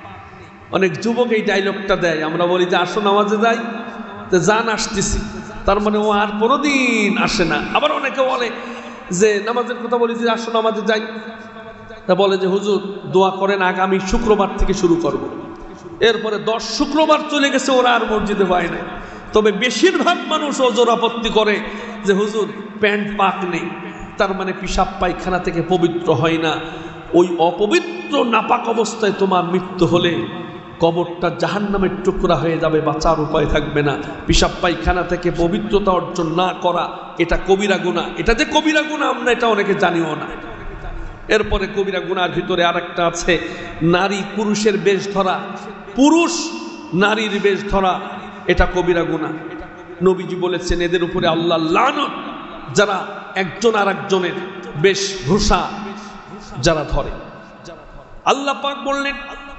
অনেক যুবক এই ডায়লগটা দেয়, আমরা বলি যে আসো নামাজে যাই, তো যান আসতেছি, তার মানে ও আর কোনোদিন আসে না। আবার অনেকে বলে যে নামাজের কথা বলি যে আসো নামাজে যাই, তা বলে যে হুজুর দোয়া করেন আগামী শুক্রবার থেকে শুরু করব। এরপরে 10 শুক্রবার চলে গেছে, ওরা আর মসজিদে পায় না। তবে বেশিরভাগ মানুষ ওজোর আপত্তি করে যে হুজুর প্যান্ট পাক নেই, তার মানে পিশাব পায়খানা থেকে পবিত্র হয় না। ওই অপবিত্র নাপাক অবস্থায় তোমার মৃত্যু হলে কবরটা জাহান্নামের টুকরা হয়ে যাবে, বাঁচার উপায় থাকবে না। পিশাব পায়খানা থেকে পবিত্রতা অর্জন না করা এটা কবিরা গুনাহ। এটা যে কবিরা গুনাহ আমরা এটা অনেকে জানিও না। এরপরে কবিরা গুনাহর ভিতরে আরেকটা আছে নারী পুরুষের বেশ ধরা, পুরুষ নারীর বেশ ধরা, এটা কবিরা গুনাহ। নবীজি বলেছেন এদের উপরে আল্লাহর লানত, যারা একজন আর একজনের বেশভূষা যারা ধরে। আল্লাহ পাক বললেন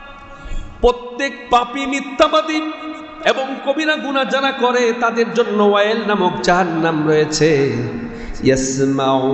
প্রত্যেক পাপী, মিথ্যাবাদী এবং কবিরা গুনাহ যারা করে তাদের জন্য ওয়াইল নামক জাহান্নাম রয়েছে। ইয়াসমাউ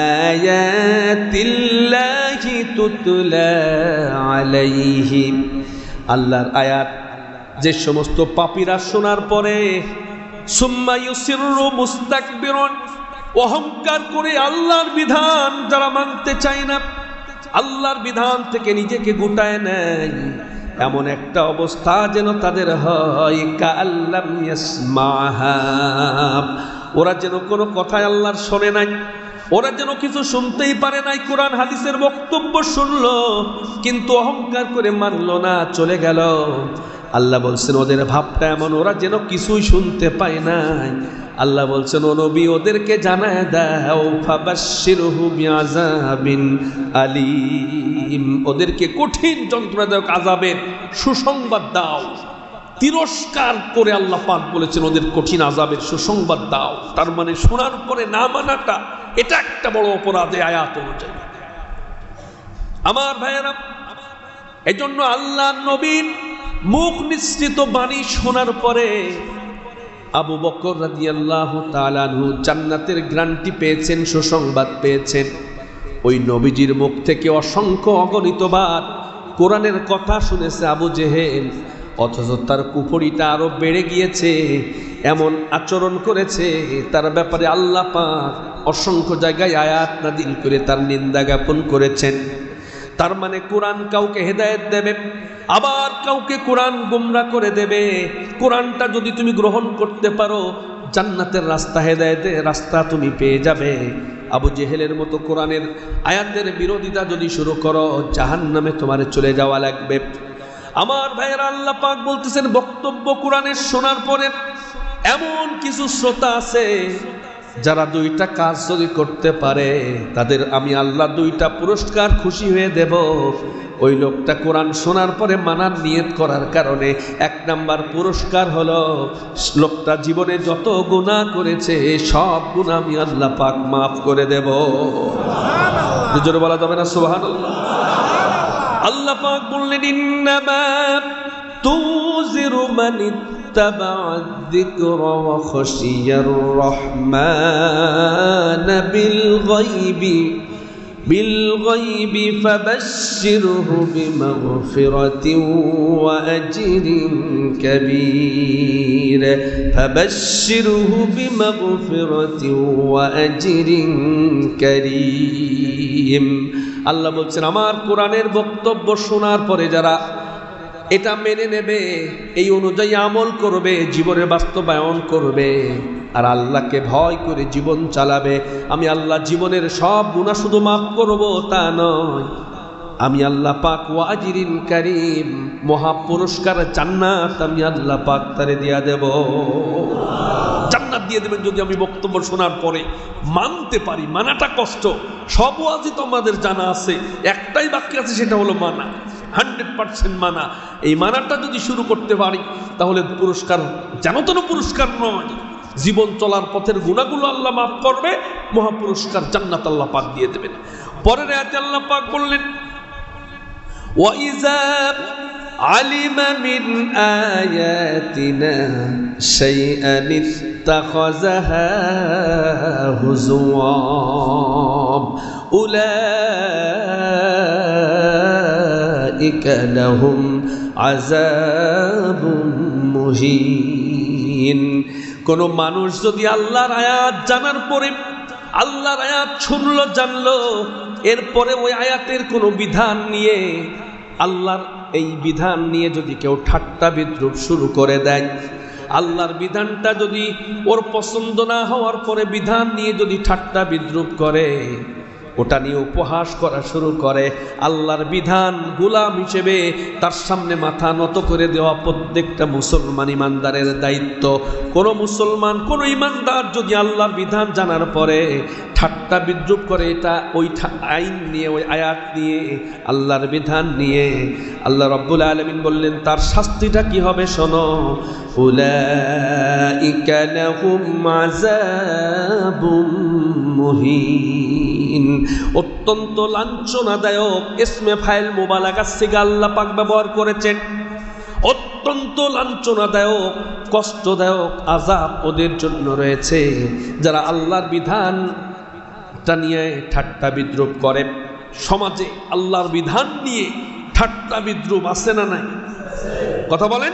আয়াতিল্লাহি তুতলা আলাইহিম, আল্লাহর আয়াত যে সমস্ত পাপীরা শোনার পরে সুম্মা ইউসিররু মুস্তাকবিরুন, অহংকার করে আল্লাহর বিধান যারা মানতে চায় না, আল্লাহর বিধান থেকে নিজেকে গুটায় নেয়, এমন একটা অবস্থা যেন তাদের হয় কাআল্লাম ইয়াসমাহা, ওরা যেন কোনো কথাই আল্লাহর শোনে নাই, ওরা যেন কিছু শুনতেই পারে নাই। কোরআন হাদিসের বক্তব্য শুনলো কিন্তু অহংকার করে মানলো না, চলে গেল। আল্লাহ বলছেন ওদের ভাবটা এমন, ওরা যেন কিছুই শুনতে পায় নাই। আল্লাহ বলছেন ও নবী ওদেরকে জানায় দাও ফাবাশশিরহু বিআযাবিন আলীম, ওদেরকে কঠিন যন্ত্রণাদায়ক আযাবের সুসংবাদ দাও। তিরস্কার করে আল্লাহ পাক বলেছেন ওদের কঠিন আযাবের সুসংবাদ দাও। তার মানে শোনার পরে না মানাটা এটা একটা বড় অপরাধ আয়াত অনুযায়ী। আমার ভাইয়েরা, এজন্য আল্লাহর নবীর মুখ নিঃসৃত বাণী শোনার পরে আবু বকর রাদিয়াল্লাহু তাআলা আনহু জান্নাতের গ্যারান্টি পেয়েছেন, সুসংবাদ পেয়েছেন। ওই নবীজির মুখ থেকে অসংখ্য অগণিতবার কোরআনের কথা শুনেছে আবু জেহেল, অথচ তার কুফরিটা আরো বেড়ে গিয়েছে, এমন আচরণ করেছে তার ব্যাপারে আল্লাহ পাক অসংখ্য জায়গায় আয়াত নাযিল করে তার নিন্দা জ্ঞাপন করেছেন। তার মানে কোরআন কাউকে হেদায়েত দেবে, আবার কাউকে কোরআন গোমরা করে দেবে। কোরআনটা যদি তুমি গ্রহণ করতে পারো, জান্নাতের রাস্তা, হেদায়েতের রাস্তা তুমি পেয়ে যাবে। আবু জেহেলের মতো কোরআনের আয়াতের বিরোধিতা যদি শুরু করো, জাহান্নামে তোমার চলে যাওয়া লাগবে। আমার ভাইয়েরা, আল্লাহ পাক বলতেছেন বক্তব্য কোরআনের শোনার পরে এমন কিছু শ্রোতা আছে যারা দুইটা কাজ যদি করতে পারে তাদের আমি আল্লাহ দুইটা পুরস্কার খুশি হয়ে দেব। ওই লোকটা কোরআন শোনার পরে মানার নিয়ত করার কারণে 1 নাম্বার পুরস্কার হলো লোকটা জীবনে যত গুনাহ করেছে সব গুনাহ আমি আল্লাহ পাক মাফ করে দেব। জোরে বলা যাবে না সুবহানাল্লাহ? আল্লাহ পাক বললেন ইন্নামা তুযিরু মান ইত্তাবা'আ যিকরা ওয়া খাশিয়ার রহমান বিল গায়বি ফাবাশশিরহু বিমাগফিরাতিন ওয়া আজরিন কাবীর। ফাবাশশিরহু বিমাগফিরাতিন ওয়া আজরিন কারীম। আল্লাহ বলছেন আমার কোরআনের বক্তব্য শোনার পরে যারা এটা মেনে নেবে, এই অনুযায়ী আমল করবে, জীবনে বাস্তবায়ন করবে আর আল্লাহকে ভয় করে জীবন চালাবে, আমি আল্লাহ জীবনের সব গুনাহ শুধু মাফ করব তা নয়, আমি আল্লাহ পাক ওয়া আজরিন কারীম, মহা পুরস্কার জান্নাত আমি আল্লাহ পাক তারে দিয়া দেব। জান্নাত দিয়ে দেবেন যদি আমি বক্তব্য শোনার পরে মানতে পারি। মানাটা কষ্ট, সব ওয়াজই তো আমাদের জানা আছে, একটাই বাকি আছে সেটা হলো মানা। 100% মানা। এই মানাটা যদি শুরু করতে পারি তাহলে পুরস্কার যেন তেন পুরস্কার নয়, জীবন চলার পথের গুনাহগুলো আল্লাহ মাফ করবে, মহা পুরস্কার জান্নাত আল্লাহ পাক দিয়ে দেবেন। পরের আয়াতে আল্লাহ পাক বললেন ওয়া ইযা আলিমা মিন আয়াতিনা শাইআন ইত্তাখাযাহা হুজুওয়া উলাইকা লাহুম আযাবুম মুহিন। কোন মানুষ যদি আল্লাহর আয়াত জানার পরে, আল্লাহর আয়াত শুনলো জানলো, এরপরে ওই আয়াতের কোনো বিধান নিয়ে, আল্লাহর এই বিধান নিয়ে যদি কেউ ঠাট্টা বিদ্রুপ শুরু করে দেয়, আল্লাহর বিধানটা যদি ওর পছন্দ না হওয়ার পরে বিধান নিয়ে যদি ঠাট্টা বিদ্রুপ করে, ওটা নিয়ে উপহাস করা শুরু করে, আল্লাহর বিধান গোলাম হিসেবে তার সামনে মাথা নত করে দেওয়া প্রত্যেকটা মুসলমান ইমানদারের দায়িত্ব। কোনো মুসলমান, কোনো ইমানদার যদি আল্লাহর বিধান জানার পরে ঠাট্টা বিদ্রুপ করে, এটা ওই আইন নিয়ে, ওই আয়াত নিয়ে, আল্লাহর বিধান নিয়ে, আল্লাহ রাব্বুল আলামিন বললেন তার শাস্তিটা কি হবে শোনো, উলাইকা লাহুম আযাবুম মুহিন। অত্যন্ত লাঞ্ছনাদায়ক, ইসমে ফাইল মুবালাগা সিগা আল্লাহ পাক ব্যবহার করেছেন। অত্যন্ত লাঞ্ছনাদায়ক, কষ্টদায়ক আযাব ওদের জন্য রয়েছে যারা আল্লাহর বিধানটা নিয়ে ঠাট্টা বিদ্রুপ করে। সমাজে আল্লাহর বিধান নিয়ে ঠাট্টা বিদ্রুপ আছে না নাই? কথা বলেন।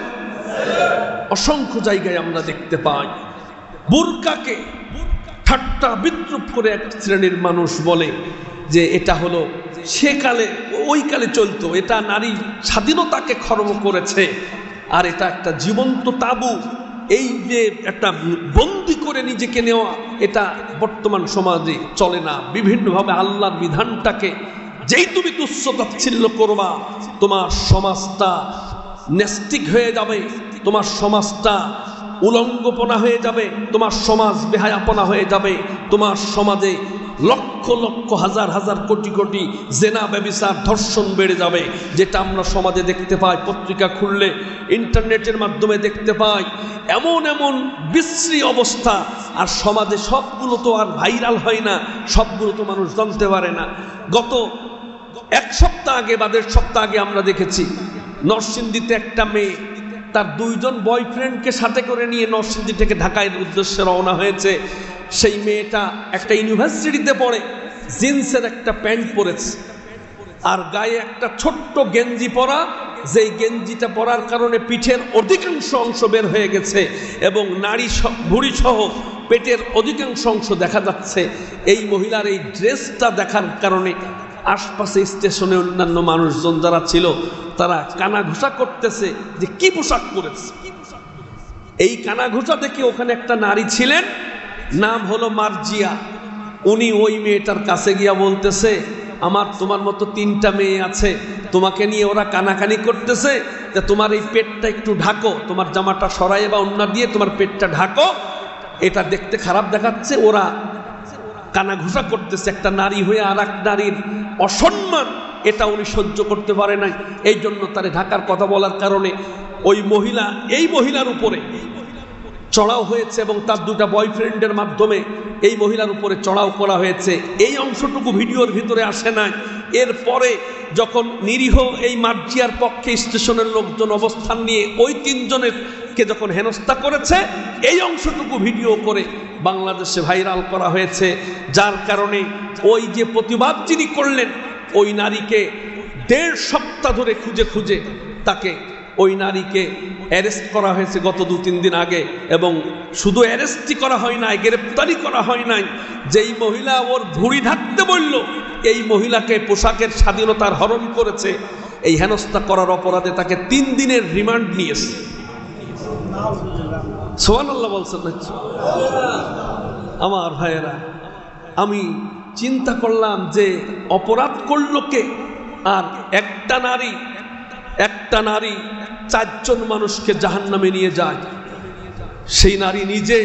অসংখ্য জায়গায় আমরা দেখতে পাই বুরকাকে ঠাট্টা বিদ্রুপ করে এক শ্রেণীর মানুষ বলে যে এটা হলো সেকালে, ওই কালে চলতো, এটা নারী স্বাধীনতাকে খর্ব করেছে, আর এটা একটা জীবন্ত তাবু, এই যে একটা বন্দি করে নিজেকে নেওয়া, এটা বর্তমান সমাজে চলে না। বিভিন্নভাবে আল্লাহর বিধানটাকে যেই তুমি তুচ্ছ-তাচ্ছিল্য করবা, তোমার সমাজটা নেস্টিক হয়ে যাবে, তোমার সমাজটা উলঙ্গপনা হয়ে যাবে, তোমার সমাজ বেহায়াপনা হয়ে যাবে, তোমার সমাজে লক্ষ লক্ষ হাজার হাজার কোটি কোটি জেনা, ব্যভিচার, ধর্ষণ বেড়ে যাবে, যেটা আমরা সমাজে দেখতে পাই, পত্রিকা খুললে, ইন্টারনেটের মাধ্যমে দেখতে পাই। এমন এমন বিশ্রী অবস্থা, আর সমাজে সবগুলো তো আর ভাইরাল হয় না, সবগুলো তো মানুষ জানতে পারে না। গত 1 সপ্তাহ আগে বা 1.5 সপ্তাহ আগে আমরা দেখেছি নরসিংদীতে একটা মেয়ে তার 2 জন বয়ফ্রেন্ডকে সাথে করে নিয়ে নরসিংদী থেকে ঢাকার উদ্দেশ্যে রওনা হয়েছে। সেই মেয়েটা একটা ইউনিভার্সিটিতে পড়ে, জিন্সের একটা প্যান্ট পরেছে আর গায়ে একটা ছোট্ট গেঞ্জি পরা, যেই গেঞ্জিটা পরার কারণে পিঠের অধিকাংশ অংশ বের হয়ে গেছে এবং নারী ভুঁড়ি সহ পেটের অধিকাংশ অংশ দেখা যাচ্ছে। এই মহিলার এই ড্রেসটা দেখার কারণে আশপাশে স্টেশনে অন্যান্য মানুষজন যারা ছিল তারা কানাঘুষা করতেছে যে কি পোশাক পরেছে। এই কানাঘুষা দেখে ওখানে একটা নারী ছিলেন, নাম হলো মার্জিয়া। উনি ওই মেয়েটার কাছে গিয়া বলতেছে, আমার তোমার মতো 3টা মেয়ে আছে, তোমাকে নিয়ে ওরা কানাকানি করতেছে, তা তোমার এই পেটটা একটু ঢাকো, তোমার জামাটা সরাই বা ওন্না দিয়ে তোমার পেটটা ঢাকো, এটা দেখতে খারাপ দেখাচ্ছে। ওরা কানাঘুষা করতেছে, একটা নারী হয়ে আর এক নারীর অসম্মান, এটা উনি সহ্য করতে পারে নাই। এই জন্য তারে ঢাকার কথা বলার কারণে ওই মহিলা, এই মহিলার উপরে চড়াও হয়েছে এবং তার 2টা বয়ফ্রেন্ডের মাধ্যমে এই মহিলার উপরে চড়াও করা হয়েছে। এই অংশটুকু ভিডিওর ভিতরে আসে নাই। এরপরে যখন নিরীহ এই মার্জিয়ার পক্ষে স্টেশনের লোকজন অবস্থান নিয়ে ওই 3 জনেরকে যখন হেনস্থা করেছে, এই অংশটুকু ভিডিও করে বাংলাদেশে ভাইরাল করা হয়েছে। যার কারণে ওই যে প্রতিবাদ যিনি করলেন, ওই নারীকে 1.5 সপ্তাহ ধরে খুঁজে খুঁজে তাকে, ওই নারীকে অ্যারেস্ট করা হয়েছে গত 2-3 দিন আগে। এবং শুধু অ্যারেস্টই করা হয় নাই, গ্রেপ্তারি করা হয় নাই। যেই মহিলা ওর ভুঁড়ি ঢাকতে বলল, এই মহিলাকে পোশাকের স্বাধীনতার হরণ করেছে, এই হেনস্থা করার অপরাধে তাকে 3 দিনের রিমান্ড নিয়েছে। সুবহানাল্লাহ বলছেন না? আমার ভাইয়েরা, আমি চিন্তা করলাম যে অপরাধ করলো কে? আর একটা নারী 4 জন মানুষকে জাহান্নামে নিয়ে যায়। সেই নারী নিজে,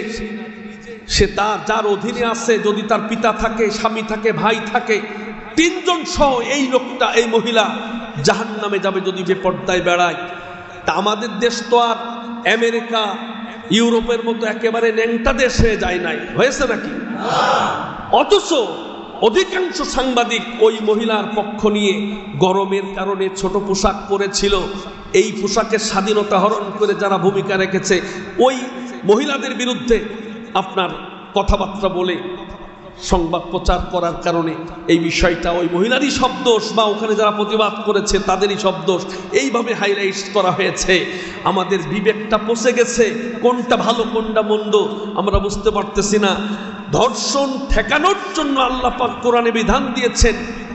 সে তার যার অধীনে আছে, যদি তার পিতা থাকে, স্বামী থাকে, ভাই থাকে, 3 জন সহ এই লোকটা, এই মহিলা জাহান্নামে যাবে যদি বেপর্দায় বেড়ায়। তা আমাদের দেশ তো আর আমেরিকা, ইউরোপের মতো একেবারে ন্যাংটা দেশ হয়ে যায় নাই, হয়েছে নাকি? অথচ অধিকাংশ সাংবাদিক ওই মহিলার পক্ষ নিয়ে, গরমের কারণে ছোট পোশাক পরেছিল, এই পোশাকের স্বাধীনতা হরণ করে যারা ভূমিকা রেখেছে, ওই মহিলাদের বিরুদ্ধে আপনার কথাবার্তা বলে সংবাদ প্রচার করার কারণে এই বিষয়টা ওই মহিলারই সব দোষ, বা ওখানে যারা প্রতিবাদ করেছে তাদেরই সব দোষ, এইভাবে হাইলাইট করা হয়েছে। আমাদের বিবেকটা পচে গেছে, কোনটা ভালো কোনটা মন্দ আমরা বুঝতে পারতেছি না। ধর্ষণ ঠেকানোর জন্য আল্লাহ পাক কোরআনে বিধান দিয়েছেন,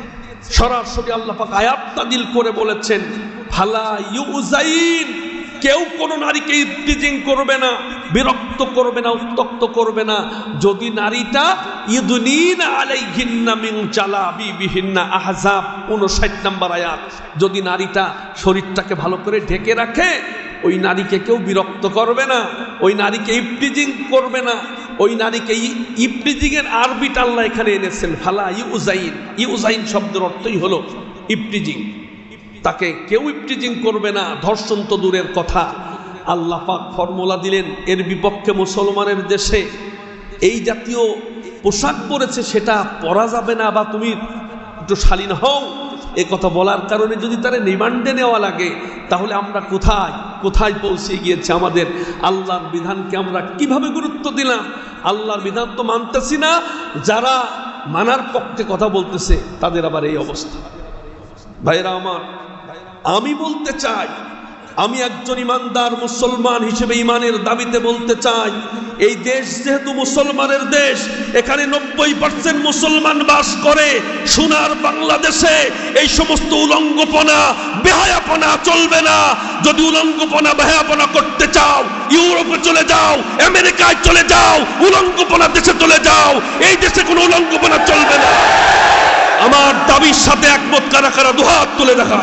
সরাসরি আল্লাহ পাক আয়াত নাযিল করে বলেছেন, ফালা ইউজাইন, কেউ কোন নারীকে ইফতিজিং করবে না, বিরক্ত করবে না, উত্তক্ত করবে না, যদি নারীটা ইউদনিনা আলাইহিন্না মিন জালাবিবিহিন্না, আহজাব 59 নম্বর আয়াত। যদি নারীটা শরীরটাকে ভালো করে ঢেকে রাখে, ওই নারীকে কেউ বিরক্ত করবে না, ওই নারীকে ইফতিজিং করবে না। ওই নারীকে ইফতিজিং এর আরবিটা আল্লাহ এখানে এনেছেন, ফালা ইউজাইন। ইউজাইন শব্দের অর্থই হলো ইফতিজিং, তাকে কেউ ইফতিজিং করবে না। ধর্ষণ তো দূরের কথা, আল্লাহ পাক ফর্মুলা দিলেন, এর বিপক্ষে মুসলমানের দেশে এই জাতীয় পোশাক পরেছে সেটা পরা যাবে না, বা তুমি একটু শালীন হও, এ কথা বলার কারণে যদি তারা রিমান্ডে নেওয়া লাগে, তাহলে আমরা কোথায় পৌঁছে গিয়েছে? আমাদের আল্লাহর বিধানকে আমরা কিভাবে গুরুত্ব দিলাম? আল্লাহর বিধান তো মানতেছি না, যারা মানার পক্ষে কথা বলতেছে তাদের আবার এই অবস্থা। ভাইরা আমার, আমি বলতে চাই, আমি একজন ইমানদার মুসলমান হিসেবে ইমানের দাবিতে বলতে চাই, এই দেশ যেহেতু মুসলমানের দেশ, এখানে 90% মুসলমান বাস করে। সোনার বাংলাদেশে এই সমস্ত উলঙ্গপনা, বেহায়াপনা চলবে না। যদি উলঙ্গপনা, বেহায়াপনা করতে চাও, ইউরোপে চলে যাও, আমেরিকায় চলে যাও, উলঙ্গপনা দেশে চলে যাও। এই দেশে কোনো উলঙ্গপনা চলবে না। আমার দাবির সাথে একমত কারা কারা দুহাত তুলে দেখা।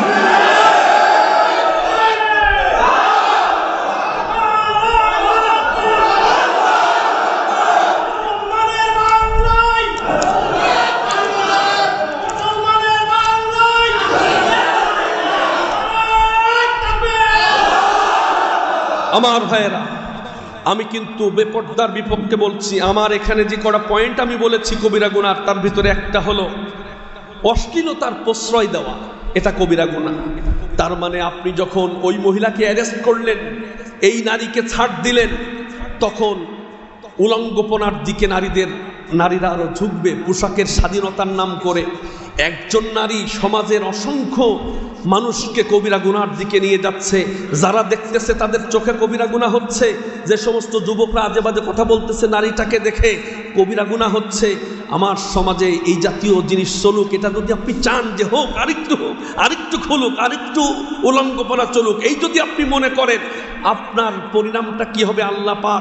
আমার ভাইয়েরা, আমি কিন্তু বেপর্দার বিপক্ষে বলছি। আমার এখানে যে কটা পয়েন্ট আমি বলেছি কবিরা গুনাহ, তার ভিতরে একটা হলো অশ্লীলতার প্রশ্রয় দেওয়া, এটা কবিরা গুনাহ। তার মানে আপনি যখন ওই মহিলাকে অ্যারেস্ট করলেন, এই নারীকে ছাড় দিলেন, তখন উলঙ্গপনার দিকে নারীদের নারীরা আরো ঝুঁকবে পোশাকের স্বাধীনতার নাম করে। একজন নারী সমাজের অসংখ্য মানুষকে কবিরা গুনার দিকে নিয়ে যাচ্ছে। যারা দেখতেছে তাদের চোখে কবিরা গুনাহ হচ্ছে। যে সমস্ত যুবকরা আজে বাজে কথা বলতেছে নারীটাকে দেখে কবিরা গুনাহ হচ্ছে। আমার সমাজে এই জাতীয় জিনিস চলুক, এটা যদি আপনি চান যে হোক, আরেকটু খুলুক, আরেকটু উলঙ্গপনা চলুক, এই যদি আপনি মনে করেন, আপনার পরিণামটা কি হবে? আল্লাহ পাক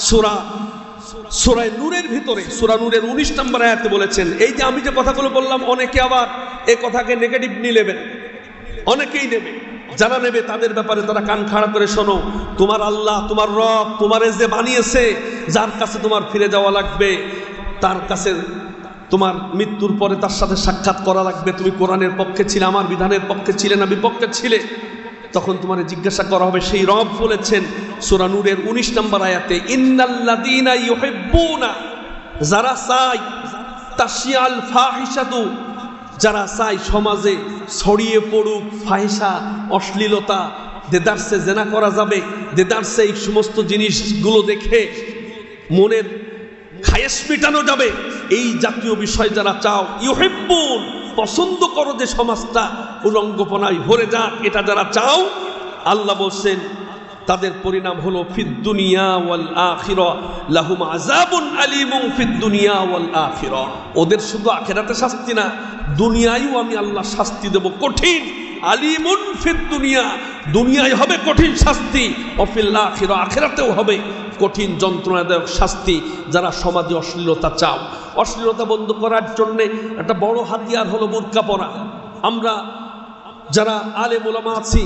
সূরা নূরের ভিতরে, সূরা নূরের 19 নম্বর আয়াতে বলেছেন। এই যে আমি যে কথাগুলো বললাম, অনেকে আবার এই কথাকে নেগেটিভ নিয়ে নেবেন, অনেকেই নেবে। যারা নেবে তাদের ব্যাপারে তারা কান খাড়া করে শোনো। তোমার আল্লাহ, তোমার রব, তোমারে যে বানিয়েছে, যার কাছে তোমার ফিরে যাওয়া লাগবে, তার কাছে তোমার মৃত্যুর পরে তার সাথে সাক্ষাৎ করা লাগবে। তুমি কোরআনের পক্ষে ছিলে, আমার বিধানের পক্ষে ছিলে না বিপক্ষে ছিলে, তখন তোমার জিজ্ঞাসা করা হবে। সেই রব বলেছেন সূরা নূরের 19 নম্বর আয়াতে, ইন্নাল্লাযীনা ইউহিব্বুনা, যারা চায় তাশিয়াল ফাহিশাতু, যারা চায় সমাজে ছড়িয়ে পড়ুক ফাহিশা, অশ্লীলতা, দেদারসে জেনা করা যাবে, দেদারসে এই সমস্ত জিনিসগুলো দেখে মনের খায়েশ মেটানো যাবে, এই জাতীয় বিষয় যারা চাও, ইউহিব্বুন, পছন্দ করো যে সমাজটা উলঙ্গপনায় ভরে যাক, এটা যারা চাও, আল্লাহ বলছেন তাদের পরিণাম হলো ফিদ দুনিয়া ওয়াল আখিরা লাহুম আযাবুন আলীমুন ফিদ দুনিয়া ওয়াল আখিরা। ওদের শুধু আখিরাতে শাস্তি না, দুনিয়ায়ও আমি আল্লাহ শাস্তি দেব কঠিন। আলীমুন ফিদ দুনিয়া, দুনিয়ায় হবে কঠিন শাস্তি, ও ফিল আখিরা, আখিরাতেও হবে কঠিন যন্ত্রণাদায়ক শাস্তি। যারা সমাজে অশ্লীলতা চাও, অশ্লীলতা বন্ধ করার জন্য একটা বড় হাতিয়ার হলো বোরকা পরা। আমরা যারা আলেম ওলামা আছি,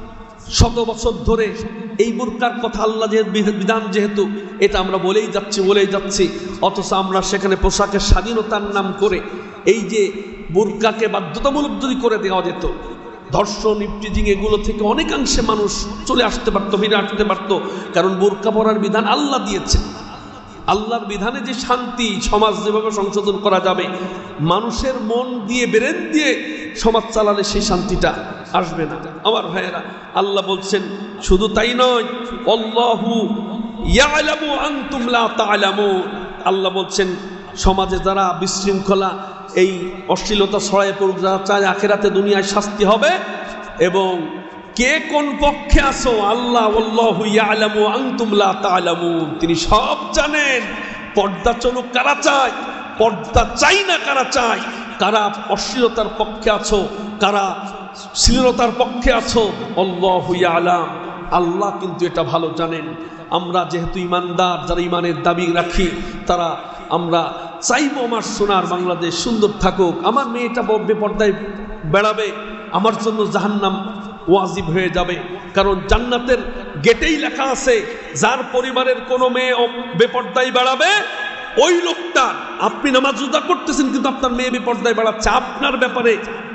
শত বছর ধরে এই বোরকার কথা, আল্লাহ যে বিধান, যেহেতু এটা আমরা বলেই যাচ্ছি, অথচ আমরা সেখানে পোশাকের স্বাধীনতার নাম করে এই যে বোরকাকে বাধ্যতামূলক যদি করে দেওয়া যেত, ধর্ষণ, ইফটিজিং এগুলো থেকে অনেকাংশে মানুষ চলে আসতে পারতো, ফিরে আসতে পারতো। কারণ বোরকা পরার বিধান আল্লাহ দিয়েছে। আল্লাহর বিধানে যে শান্তি, সমাজ যেভাবে সংশোধন করা যাবে, মানুষের মন দিয়ে, ব্রেন দিয়ে সমাজ চালালে সেই শান্তিটা আসবে না। আমার ভাইয়েরা, আল্লাহ বলছেন শুধু তাই নয়, আল্লাহু ইয়ালামু আনতুম লা তা'লামুন। আল্লাহ বলছেন সমাজে যারা বিশৃঙ্খলা, এই অশ্লীলতা ছড়ায় পড়ুক, যারা চায় আখিরাতে দুনিয়ায় শাস্তি হবে, এবং কে কোন পক্ষে আছো, আল্লাহ আল্লাহু ইয়ালামু আনতুম লা তা'লামুন, তিনি সব জানেন। পর্দা চলুক কারা চায়, পর্দা চাই না কারা চায়, কারা অশ্লীলতার পক্ষে আছো, কারা শ্লীলতার পক্ষে আছো, আল্লাহু ইয়ালাম, আল্লাহ কিন্তু এটা ভালো জানেন। আমরা যেহেতু ইমানদার, যারা ইমানের দাবি রাখি, তারা আমরা চাইবো আমার সোনার বাংলাদেশ সুন্দর থাকুক। আমার মেয়েটা বেপর্দায় বেড়াবে, আমার জন্য জাহান্নাম ওয়াজিব হয়ে যাবে। কারণ জান্নাতের গেটেই লেখা আছে, যার পরিবারের কোনো মেয়ে বেপর্দায় বেড়াবে, ওই লোকটা, আপনি নামাজ রোজা করতেছেন কিন্তু আপনার মেয়ে বেপর্দায় বেড়াচ্ছে, আপনার ব্যাপারে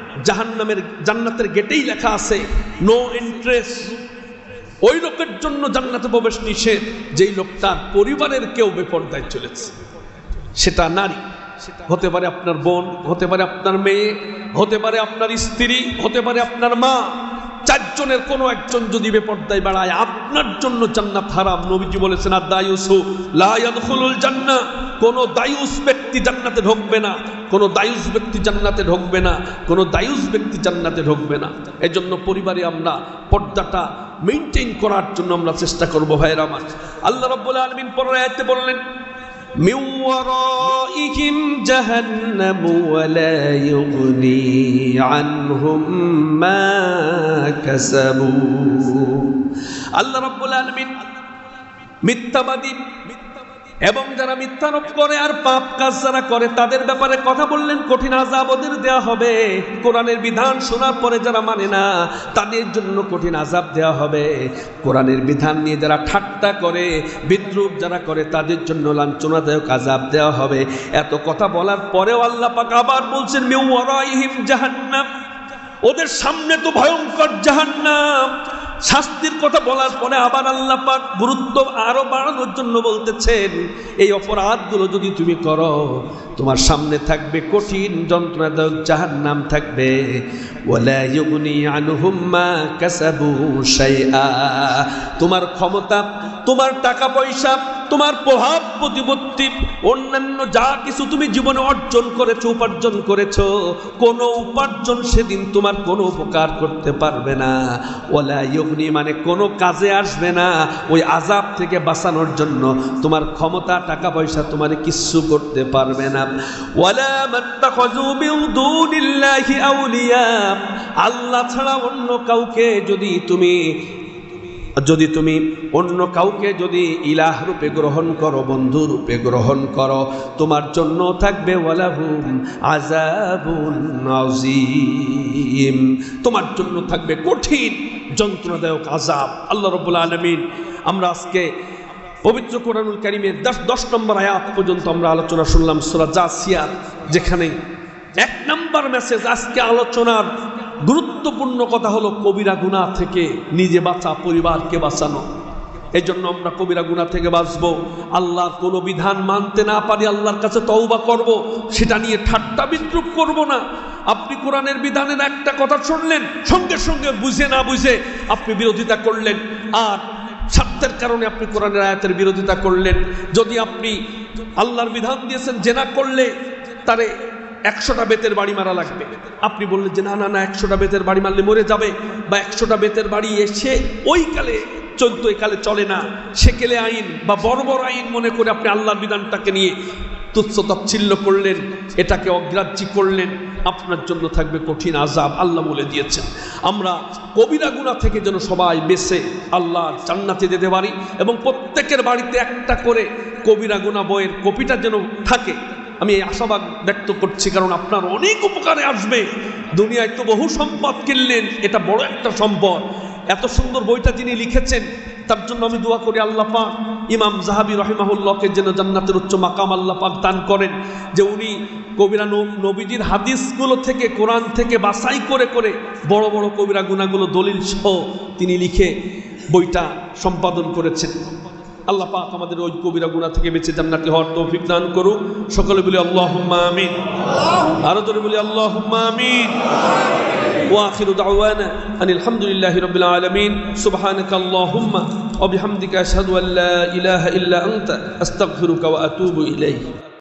জান্নাতের গেটেই লেখা আছে নো ইন্টারেস্ট। ওই লোকের জন্য জান্নাতে প্রবেশ নিষেধ, যেই লোকটার পরিবারের কেউ বেপর্দায় চলেছে। সেটা নারী হতে পারে, আপনার বোন হতে পারে, আপনার মেয়ে হতে পারে, আপনার স্ত্রী হতে পারে, আপনার মা। চারজনের কোনো একজন যদি বেপর্দায় বেড়ায়, আপনার জন্য জান্নাত হারাম। নবীজি বলেছেন আদ-দায়ুসু লা ইয়াদখুলুল জান্নাহ, কোন দায়ুস ব্যক্তি জান্নাতে ঢুকবে না, কোন দায়ুস ব্যক্তি জান্নাতে ঢুকবে না, কোন দায়ুস ব্যক্তি জান্নাতে ঢুকবে না। এজন্য পরিবারে আমরা পর্দাটা মেইনটেইন করার জন্য আমরা চেষ্টা করব। ভাইরা আমার, আল্লাহ রাব্বুল আলামিন পরের আয়াতে বললেন, মিন ওয়ারাইহিম জাহান্নাম ওয়া লা ইউগনি আনহুম মা কাসাবু। আল্লাহ রাব্বুল আলামিন মিথ্যাবাদী এবং যারা মিথ্যারোপ করে আর পাপ কাজ যারা করে, তাদের ব্যাপারে কথা বললেন, কঠিন আযাব ওদের দেওয়া হবে। কোরআনের বিধান শোনার পরে যারা মানে না, তাদের জন্য কঠিন আযাব দেওয়া হবে। কোরআনের বিধান নিয়ে যারা ঠাট্টা করে, বিদ্রূপ যারা করে, তাদের জন্য লাঞ্ছনাদায়ক আযাব দেওয়া হবে। এত কথা বলার পরেও আল্লাহ পাক আবার বলছেন, মিন ওয়ারাইহিম জাহান্নাম, ওদের সামনে তো ভয়ঙ্কর জাহান্নাম। শাস্তির কথা বলার পরে আবার আল্লাহ পাক গুরুত্ব আরো বাড়ানোর জন্য বলতেছেন, এই অপরাধগুলো যদি তুমি করো, তোমার সামনে থাকবে কঠিন যন্ত্রণাদায়ক জাহান্নাম থাকবে। ওয়ালা ইউগনি আনহুম মা কাসাবু শাইআ, তোমার ক্ষমতা, তোমার টাকা পয়সা, তোমার প্রভাব প্রতিপত্তি, অন্যান্য যা কিছু তুমি জীবনে অর্জন করেছো, উপার্জন করেছো, কোনো উপার্জন সেদিন তোমার কোনো উপকার করতে পারবে না। ওয়ালা ইউগনি মানে কোনো কাজে আসবে না। ওই আযাব থেকে বাঁচানোর জন্য তোমার ক্ষমতা, টাকা পয়সা তোমারে কিচ্ছু করতে পারবে না। ওয়ালা মাত্তাখাযু মিন দুনিল্লাহি আউলিয়া, আল্লাহ ছাড়া অন্য কাউকে যদি তুমি অন্য কাউকে যদি ইলাহ রূপে গ্রহণ করো, বন্ধু রূপে গ্রহণ করো, তোমার জন্য থাকবে ওয়ালাহুম আযাবুন আযীম, তোমার জন্য থাকবে কঠিন যন্ত্রণাদায়ক আযাব। আল্লাহ রাব্বুল আলামিন, আমরা আজকে পবিত্র কোরআনুল কারীমের 10 নম্বর আয়াত পর্যন্ত আমরা আলোচনা শুনলাম সূরা জাসিয়াত, যেখানে 1 নম্বর মেসেজ, আজকে আলোচনার গুরুত্বপূর্ণ কথা হলো কবিরা গুনাহ থেকে নিজে বাঁচা, পরিবারকে বাঁচানো। এই জন্য আমরা কবিরা গুনাহ থেকে বাঁচবো। আল্লাহর কোনো বিধান মানতে না পারি আল্লাহর কাছে তওবা করব, সেটা নিয়ে ঠাট্টা বিদ্রুপ করব না। আপনি কোরআনের বিধানের একটা কথা শুনলেন, সঙ্গে সঙ্গে বুঝে না বুঝে আপনি বিরোধিতা করলেন, আর স্বার্থের কারণে আপনি কোরআনের আয়াতের বিরোধিতা করলেন। যদি আপনি আল্লাহর বিধান দিয়েছেন জেনা করলে তারে 100টা বেতের বাড়ি মারা লাগবে, আপনি বললেন যে না না না 100টা বেতের বাড়ি মারলে মরে যাবে, বা 100টা বেতের বাড়ি এসে ওই কালে চলতো, এই কালে চলে না, সেকেলে আইন বা বর্বর আইন মনে করে আপনি আল্লাহর বিধানটাকে নিয়ে তুচ্ছ তাচ্ছিল্য করলেন, এটাকে অগ্রাহ্য করলেন, আপনার জন্য থাকবে কঠিন আযাব। আল্লাহ বলে দিয়েছেন আমরা কবিরা গুনাহ থেকে যেন সবাই বেঁচে আল্লাহর জান্নাতে যেতে পারি, এবং প্রত্যেকের বাড়িতে একটা করে কবিরা গুনাহ বইয়ের কপিটা যেন থাকে। আমি এই আশাবাদ ব্যক্ত করছি, কারণ আপনার অনেক উপকারে আসবে। দুনিয়ায় তো বহু সম্পদ কিনলেন, এটা বড় একটা সম্পদ। এত সুন্দর বইটা যিনি লিখেছেন তার জন্য আমি দোয়া করি আল্লাহ পাক ইমাম যাহাবী রাহিমাহুল্লাহকে যেন জান্নাতের উচ্চ মাকাম আল্লাহ পাক দান করেন, যে উনি কবিরা নবীজির হাদিসগুলো থেকে, কোরআন থেকে বাছাই করে করে বড় বড় কবিরা গুনাহগুলো দলিল সহ তিনি লিখে বইটা সম্পাদন করেছেন। আল্লাহ পাক আমাদের ওই কবিরা গুনাহ থেকে বেঁচে জান্নাতি হওয়ার তৌফিক দান করুক। সকলে বলি আল্লাহুম্মা আমিন, আরো জোরে বলি আল্লাহুম্মা আমিন। ওয়া আখিরু দাওয়ানা আনিল হামদুলিল্লাহি রাব্বিল আলামিন। সুবহানাকা আল্লাহুম্মা ওয়া বিহামদিকা আশহাদু আল্লা ইলাহা ইল্লা আনতা আস্তাগফিরুকা ওয়া আতুবু ইলাইক।